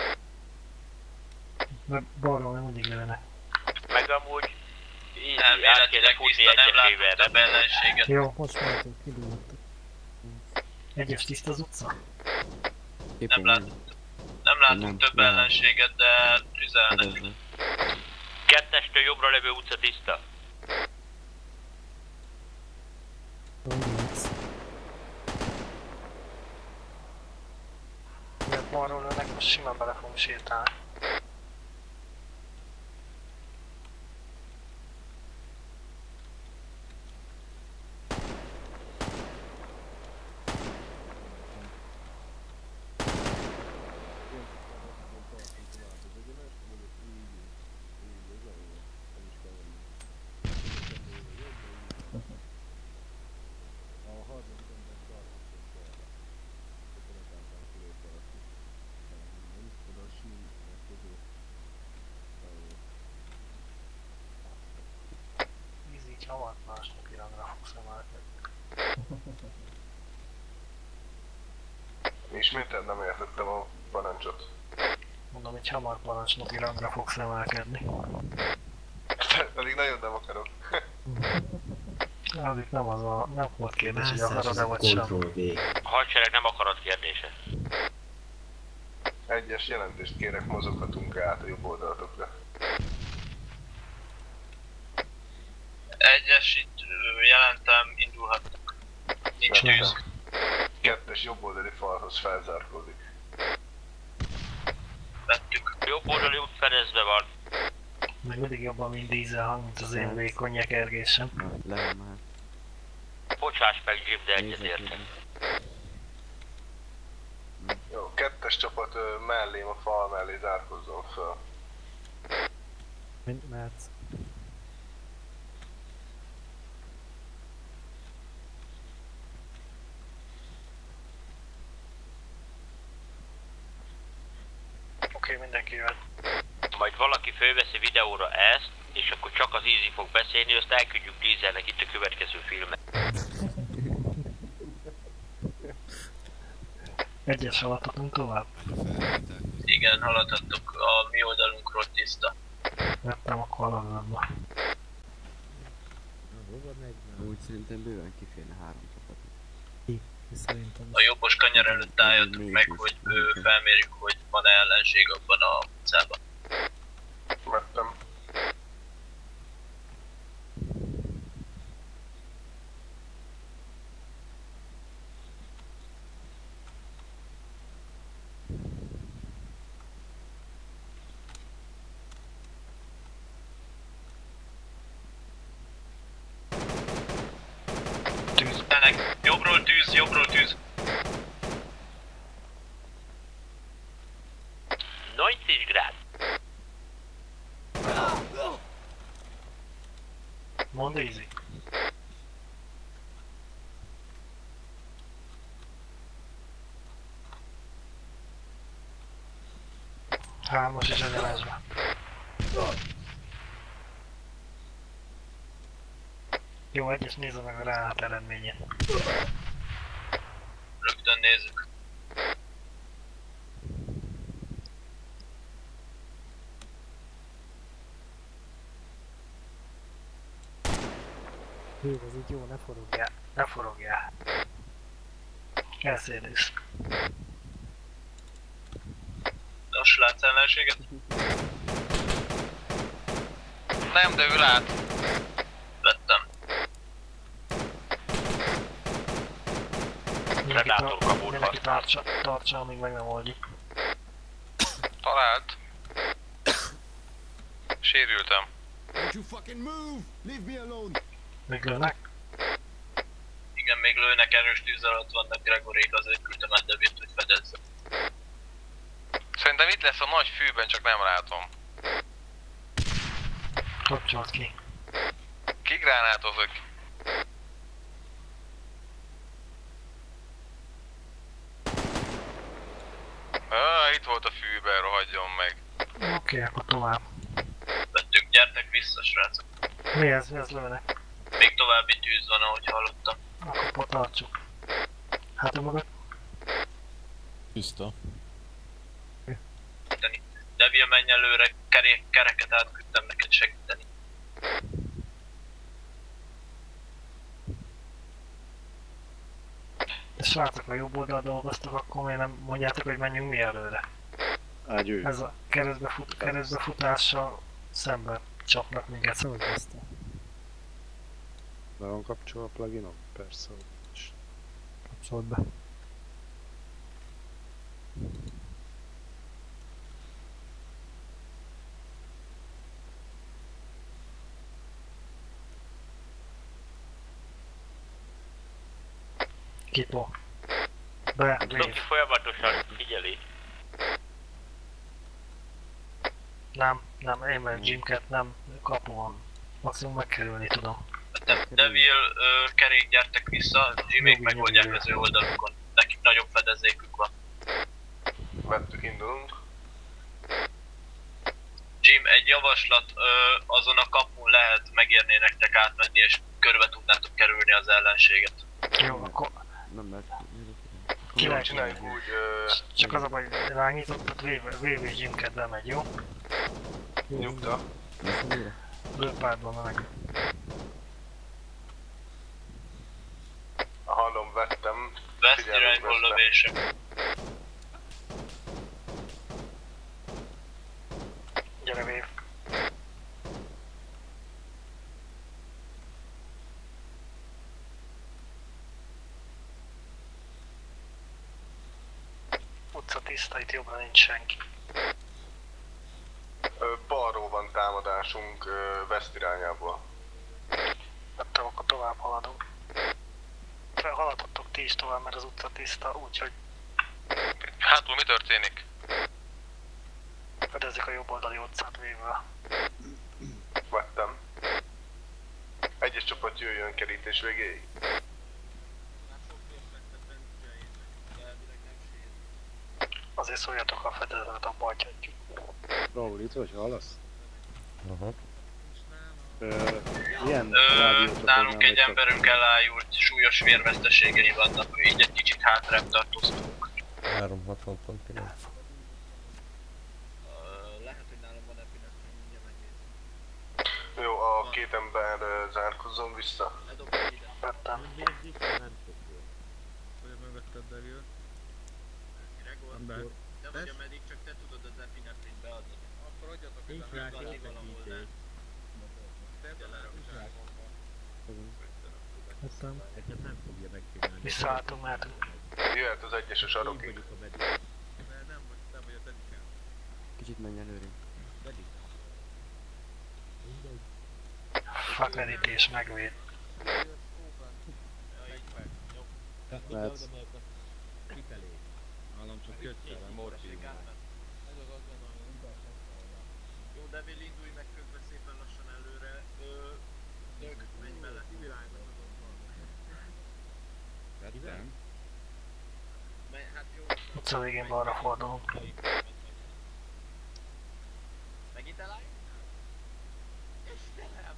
Mert balról nem mindig jönnek. Meg amúgy így át kéne Elméletileg futni tiszta, nem egyesével, látunk több nem? ellenséget. Jó, most mehetünk, indulottak. Egyes tiszta az utca? Nem látunk, nem látunk több ellenséget, de tüzelnek. Kettestől jobbra levő utca tiszta. Mert balról lőnek, most simán bele fogunk sétálni. Így hamar másnak irangra fogsz emelkedni. Ismétel nem értettem a parancsot. Mondom, hogy hamar parancsnoki rangra fogsz emelkedni. Pedig nagyon nem akarok. Addig nem az a... nem volt kérdés, hogy akarod-e vagy sem. A hadsereg nem akarat kérdése. Egyes jelentést kérek, mozoghatunk át a jobb oldalatokra. Egyes itt ö, jelent tűz. Kettes jobboldali falhoz felzárkózik. Vettük. Jobb oldali út fedezve van. Meg mindig jobban, mint dízel hang, mint az én vékony nyekergésem. Lehet már. Bocsáss meg Jim, de egyetértek. Jó, kettes csapat ö, mellém a fal mellé zárkozzon fel. Mint mehetsz. Oké, okay, mindenki jöhet. Majd valaki fölveszi videóra ezt, és akkor csak az Easy fog beszélni, azt elküldjük Dieselnek itt a következő filmet. Egyes haladhatunk tovább. Igen, haladhattok. A mi oldalunkról tiszta. Vettem a kalandba. Úgy szerintem bőven kiférne három csapat. Ki? Szerintem. A jobbos kanyar előtt álljatok meg, hogy ö, felmérjük, hogy van-e ellenség abban a utcában. Vettem. Tűz. Ennek jobbról tűz, jobbról tűz. nyolcvan grád. Mondd Easy. Hármas is egyenlezve. Jó, egyes nézze meg a rálát eredményét. Rögtön nézzük. Hű, ez így jó, ne forogjál, ne forogjál. Elszédés. Nos, látsz ellenséget? Nem, de ő lát. Vettem. Predátor kapót Mindenki tartsa, tartsa, amíg meg nem oldjuk. Talált. Sérültem. Don't you fucking move! Leave me alone! Még lőnek? Igen, még lőnek, erős tűz alatt vannak, Gregorék, azért küldtem át Devét, hogy fedezze. Szerintem itt lesz a nagy fűben, csak nem látom. Kapcsolt ki. Kigránátozok. Ah, itt volt a fűben, rohadjon meg. Oké, okay, akkor tovább. Vettük, gyertek vissza, srácok. Mi ez? Mi ez lőnek? Még további tűz van, ahogy hallottam. Akkor tartsuk. Hát magad? Tiszta. Devil, menj előre, kerék, kereket átküldtem neked segíteni. De srácok, a jobb oldal dolgoztak, akkor miért nem mondjátok, hogy menjünk mi előre? Ágyú. Ez a keresztbefut, keresztbefutással szemben csapnak minket. Szóval ezt. Be van kapcsolva a pluginom? Persze, hogy nincs. Kapcsolt be. Kipó. Be, Loki folyamatosan figyeli. Nem, nem, én meg Jimket nem kapom. Maximum megkerülni tudom. Devil, ö, kerék, gyertek vissza, Jimék megoldják az ő oldalukon. Nekik nagyobb fedezékük van. Vettük, indulunk. Jim, egy javaslat, ö, azon a kapun lehet megérni nektek átmenni, és körbe tudnátok kerülni az ellenséget. Jó, akkor... Nem lehet. Ki lehet csináljuk úgy, ö... Csak az a baj, rányítottat, vé vé Jimket bemegy, jó? Nyugta. Lőpárban meg. Hallom, vettem. West irányból lövések. Gyere, Vév. tiszta, itt jobbra nincs senki. Ö, balról van támadásunk ö, west irányából. Vettem, akkor tovább haladunk. Haladhatok ti is tovább, mert az utca tiszta, úgyhogy Hátul mi történik? fedezzük a jobb oldali utcát végül. Vettem. Egyes csapat jöjjön kerítés végéig. Azért szóljatok, ha a fedezetet abba hagyhatjuk. Raúl, itt vagy, hallasz? Aha. Ö, Ilyen Ö, nálunk egy emberünk elájult, súlyos vérveszteségei vannak, így egy kicsit hátrább tartóztunk. három hatvan pont kilenc. Lehet, hogy nálam van epineprin, mindjárt megnézem. Jó, a két ember ö, zárkozzon vissza. Ledobom ide. Vettem. Olyan mögötted Devil. Gregor, te vagy a medic, csak te tudod az epineprint beadni. Akkor adjatok oda, megadni valahol, ne. Te lerakságomba. Vettem. Egyet nem fogja megcsinálni. Visszaálltunk, mehetünk. Jöhet az egyes a sarokig. Nem vagy, te vagy a dedikál. Kicsit menj előre. Fakmerítés megvéd. Mehetsz. Kifelé. Nálam csak jöttél, mert morfium. Jó, Devil, indulj meg közben szépen lassan előre. Ö, Dög, menj mellett. Vettem. Menj, hát jó. Utca végén balra fordulunk. Megint elállj? Istenem!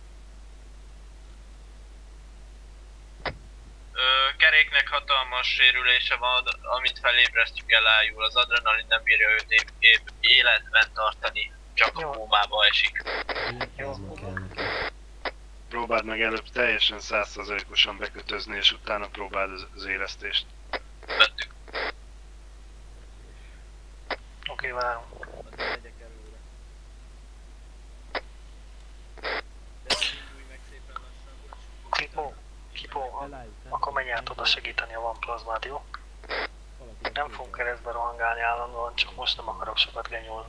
Ö, keréknek hatalmas sérülése van, amint felébresztjük elájul, az adrenalin nem bírja őt épp, épp életben tartani, csak a kómába esik. Próbáld meg előbb teljesen száz százalékosan bekötözni, és utána próbáld az, az élesztést. Vettük. Oké, várunk. Addig megyek előre. Devil, indulj meg szépen lassan. Kipó, Kipó, akkor menj át oda segíteni, ha van plazmád, jó? Nem fogunk keresztbe rohangálni állandóan, csak most nem akarok sokat genyolni.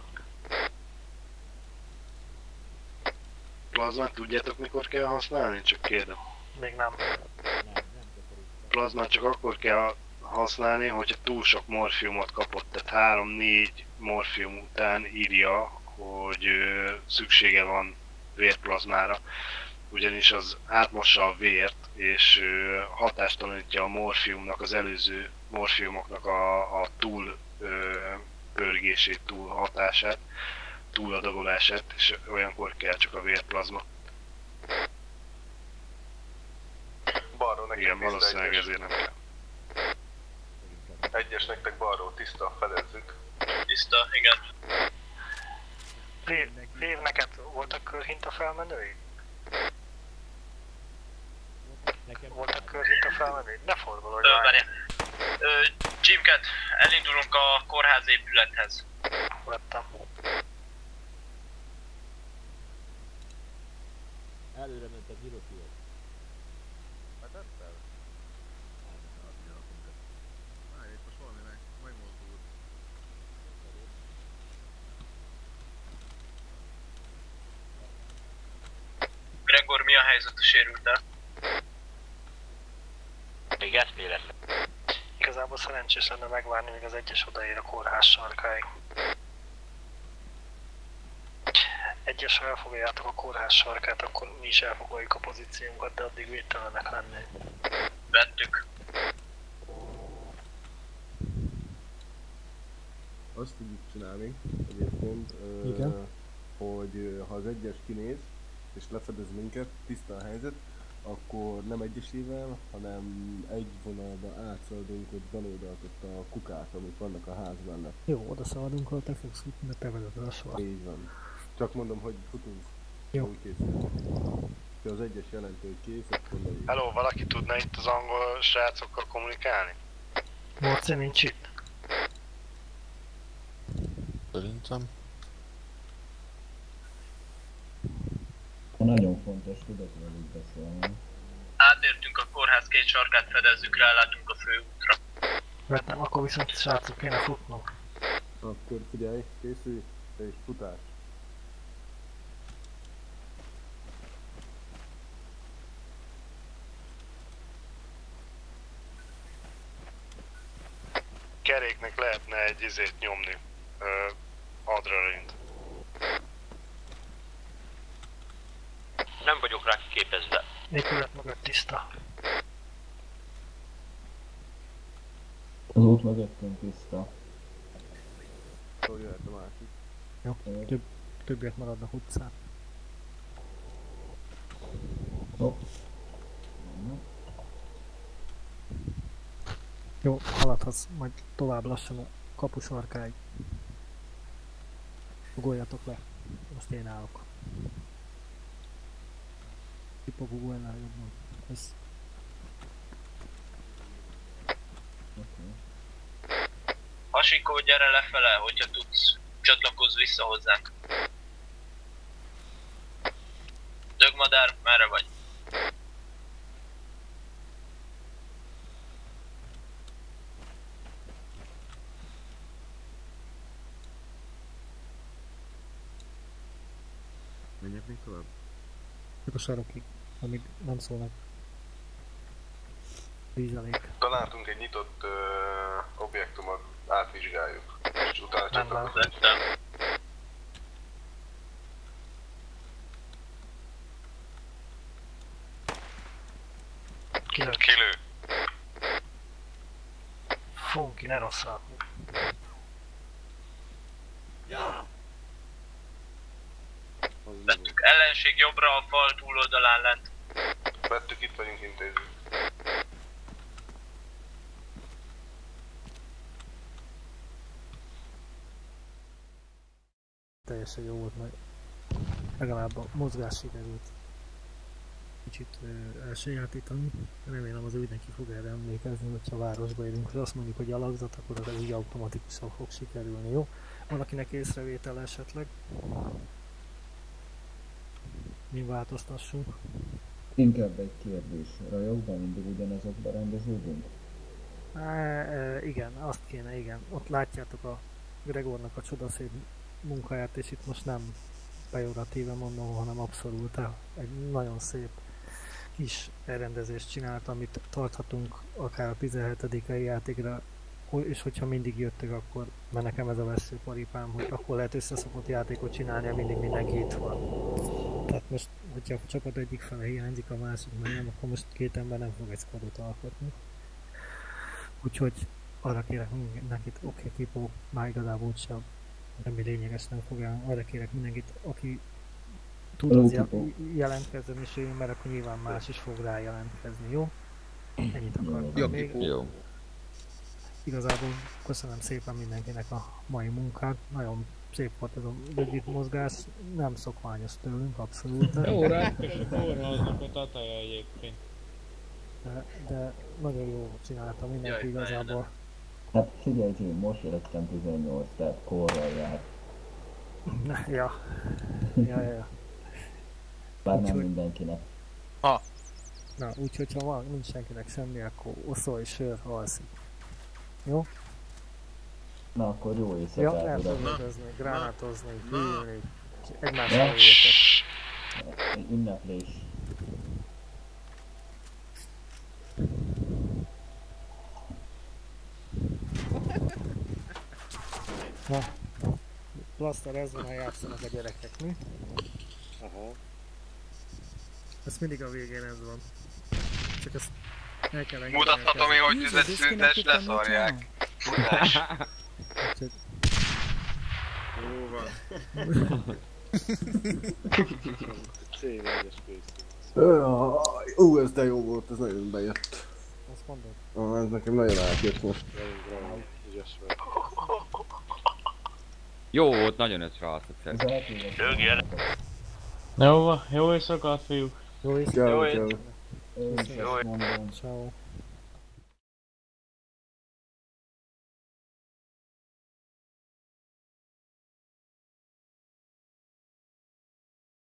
Plazmát tudjátok mikor kell használni? Csak kérdem. Még nem. Plazmát csak akkor kell használni, hogyha túl sok morfiumot kapott, tehát három-négy morfium után írja, hogy ö, szüksége van vérplazmára, ugyanis az átmossa a vért, és ö, hatástalanítja a morfiumnak, az előző morfiumoknak a, a túl ö, pörgését, túl hatását, túladagolását, és olyankor kell csak a vérplazma. Balról nekik Igen, tiszta valószínűleg egyes. ezért nem kell. Egyes nektek balról tiszta, fedezzük. Tiszta, igen. Lév, Lév, neked voltak körhinta felmenői? Voltak körhinta felmenői? Ne fordulj, Ö, várjál. Ö, Jimket, elindulunk a kórház épülethez. Vettem. Előre ment a Hirofield. Vetettel? Várj, itt most valami meg, megmozdult. Gregor, mi a helyzet a sérültel? Még eszméletlen. Igazából szerencsés lenne megvárni, míg az egyes odaér a kórház sarkáig. Egyes, ha elfoglaljátok a kórház sarkát, akkor mi is elfoglaljuk a pozíciónkat, de addig védtelenek lenni. Vettük. Azt tudjuk csinálni egyébként, ö, Igen. hogy ö, ha az egyes kinéz és lefedez minket, tiszta a helyzet, akkor nem egyesével, hanem egy vonalba átszaladunk, hogy baloldalt ott a kukát, amik vannak a ház mellett. Jó, oda szaladunk, ahol te fogsz futni, mert te vezeted a sor. Így van. Csak mondom, hogy futunk. Jó. Úgy készül. Ha az egyes jelenti, hogy kész, akkor megyünk. Hello, valaki tudna itt az angol srácokkal kommunikálni? Morci nincs itt. Szerintem. Nagyon fontos, tudok velük beszélni. Átértünk a kórház két sarkát, fedezzük, rálátunk a főútra. Mert nem, akkor viszont srácok kéne futnunk. Akkor figyelj, készülj, és futás. Keréknek lehetne egy izét nyomni. Ö, adrenalint. Nem vagyok rá kiképezve. Épület mögött tiszta. Az út mögöttünk tiszta. Hol jöhet a másik? Jó, több, többiek maradnak utcán. Hopp. Jó, haladhatsz majd tovább lassan a kapusarkáig. Ugoljatok le. Most én állok. Tipo Google-nál jobban. Ez... Hasikó, gyere lefele, hogyha tudsz, csatlakozz vissza hozzánk. Dögmadár, merre vagy? Menjek még tovább? Csak a sarokig, amíg nem szólnak. Vízelék. Találtunk egy nyitott uh, objektumot, átvizsgáljuk. És utána Nem csatlakozunk. Kilő. Kilő. Funky, ne rosszat. Vettük ellenség jobbra a fal túloldalán lent. Vettük, itt vagyunk, intézzük. Teljesen jó volt, mert legalább a mozgás sikerült kicsit uh, elsajátítani. Remélem az mindenki fog erre emlékezni, hogyha városba érünk, és azt mondjuk, hogy alakzat, akkor az így automatikusan fog sikerülni, jó? Valakinek észrevétel esetleg? Mi változtassunk? Inkább egy kérdés. Rajokban mindig ugyanazokban rendeződünk? Há, e, igen, azt kéne, igen. Ott látjátok a Gregornak a csodaszép munkáját, és itt most nem pejoratíve mondom, hanem abszolút egy nagyon szép kis elrendezést csinált, amit tarthatunk akár a tizenhetedikei játékra, és hogyha mindig jöttök, akkor, mert nekem ez a veszőparipám, hogy akkor lehet összeszokott játékot csinálni, mindig mindenki itt van. Tehát most, hogyha a csapat egyik fele hiányzik, a másik meg nem, akkor most két ember nem fog egy squadot alkotni. Úgyhogy arra kérek mindenkit, oké, okay, Kipó, már igazából sem semmi lényeges nem fog el, arra kérek mindenkit, aki tud az jel jelentkezni, és jön, mert akkor nyilván más is fog rá jelentkezni, jó? Ennyit akartam jó, még. Jó. Igazából köszönöm szépen mindenkinek a mai munkát, nagyon szép volt ez a együtt mozgás, nem szokványos tőlünk, abszolút. Jó, rákosok óra azok a tataja egyébként. De, de nagyon jó csinálta mindenki igazából. Hát figyelj, Jim, most lettem tizennyolc, tehát korral jár. Ja. Ja, ja, ja. Bár nem úgyhogy... mindenkinek. Ha. Na, úgyhogy ha van, nincs senkinek semmi, akkor oszolj, sör, alszik. Jó? Na, akkor jó éjszakát. Ja, nem tudom üldözni, gránátozni, hűlni, egymásra ja. üljetek. Ünneplés. Na, Plaster, ez van, ha játszanak a gyerekek, mi? Aha. Ez mindig a végén ez van. Csak ezt el kell engedni. Mutathatom én, hogy tüzet szüntes, leszarják. Futás. Jó van. Ú, ez de jó volt, ez nagyon bejött. Azt mondod? Ah, ez nekem nagyon átjött most. Jó volt, nagyon ez srácok szerintem. Jó, jó éjszakát, fiúk! Jó éjszakát! Jó éjszakát! Jó éjszakát! Ciao.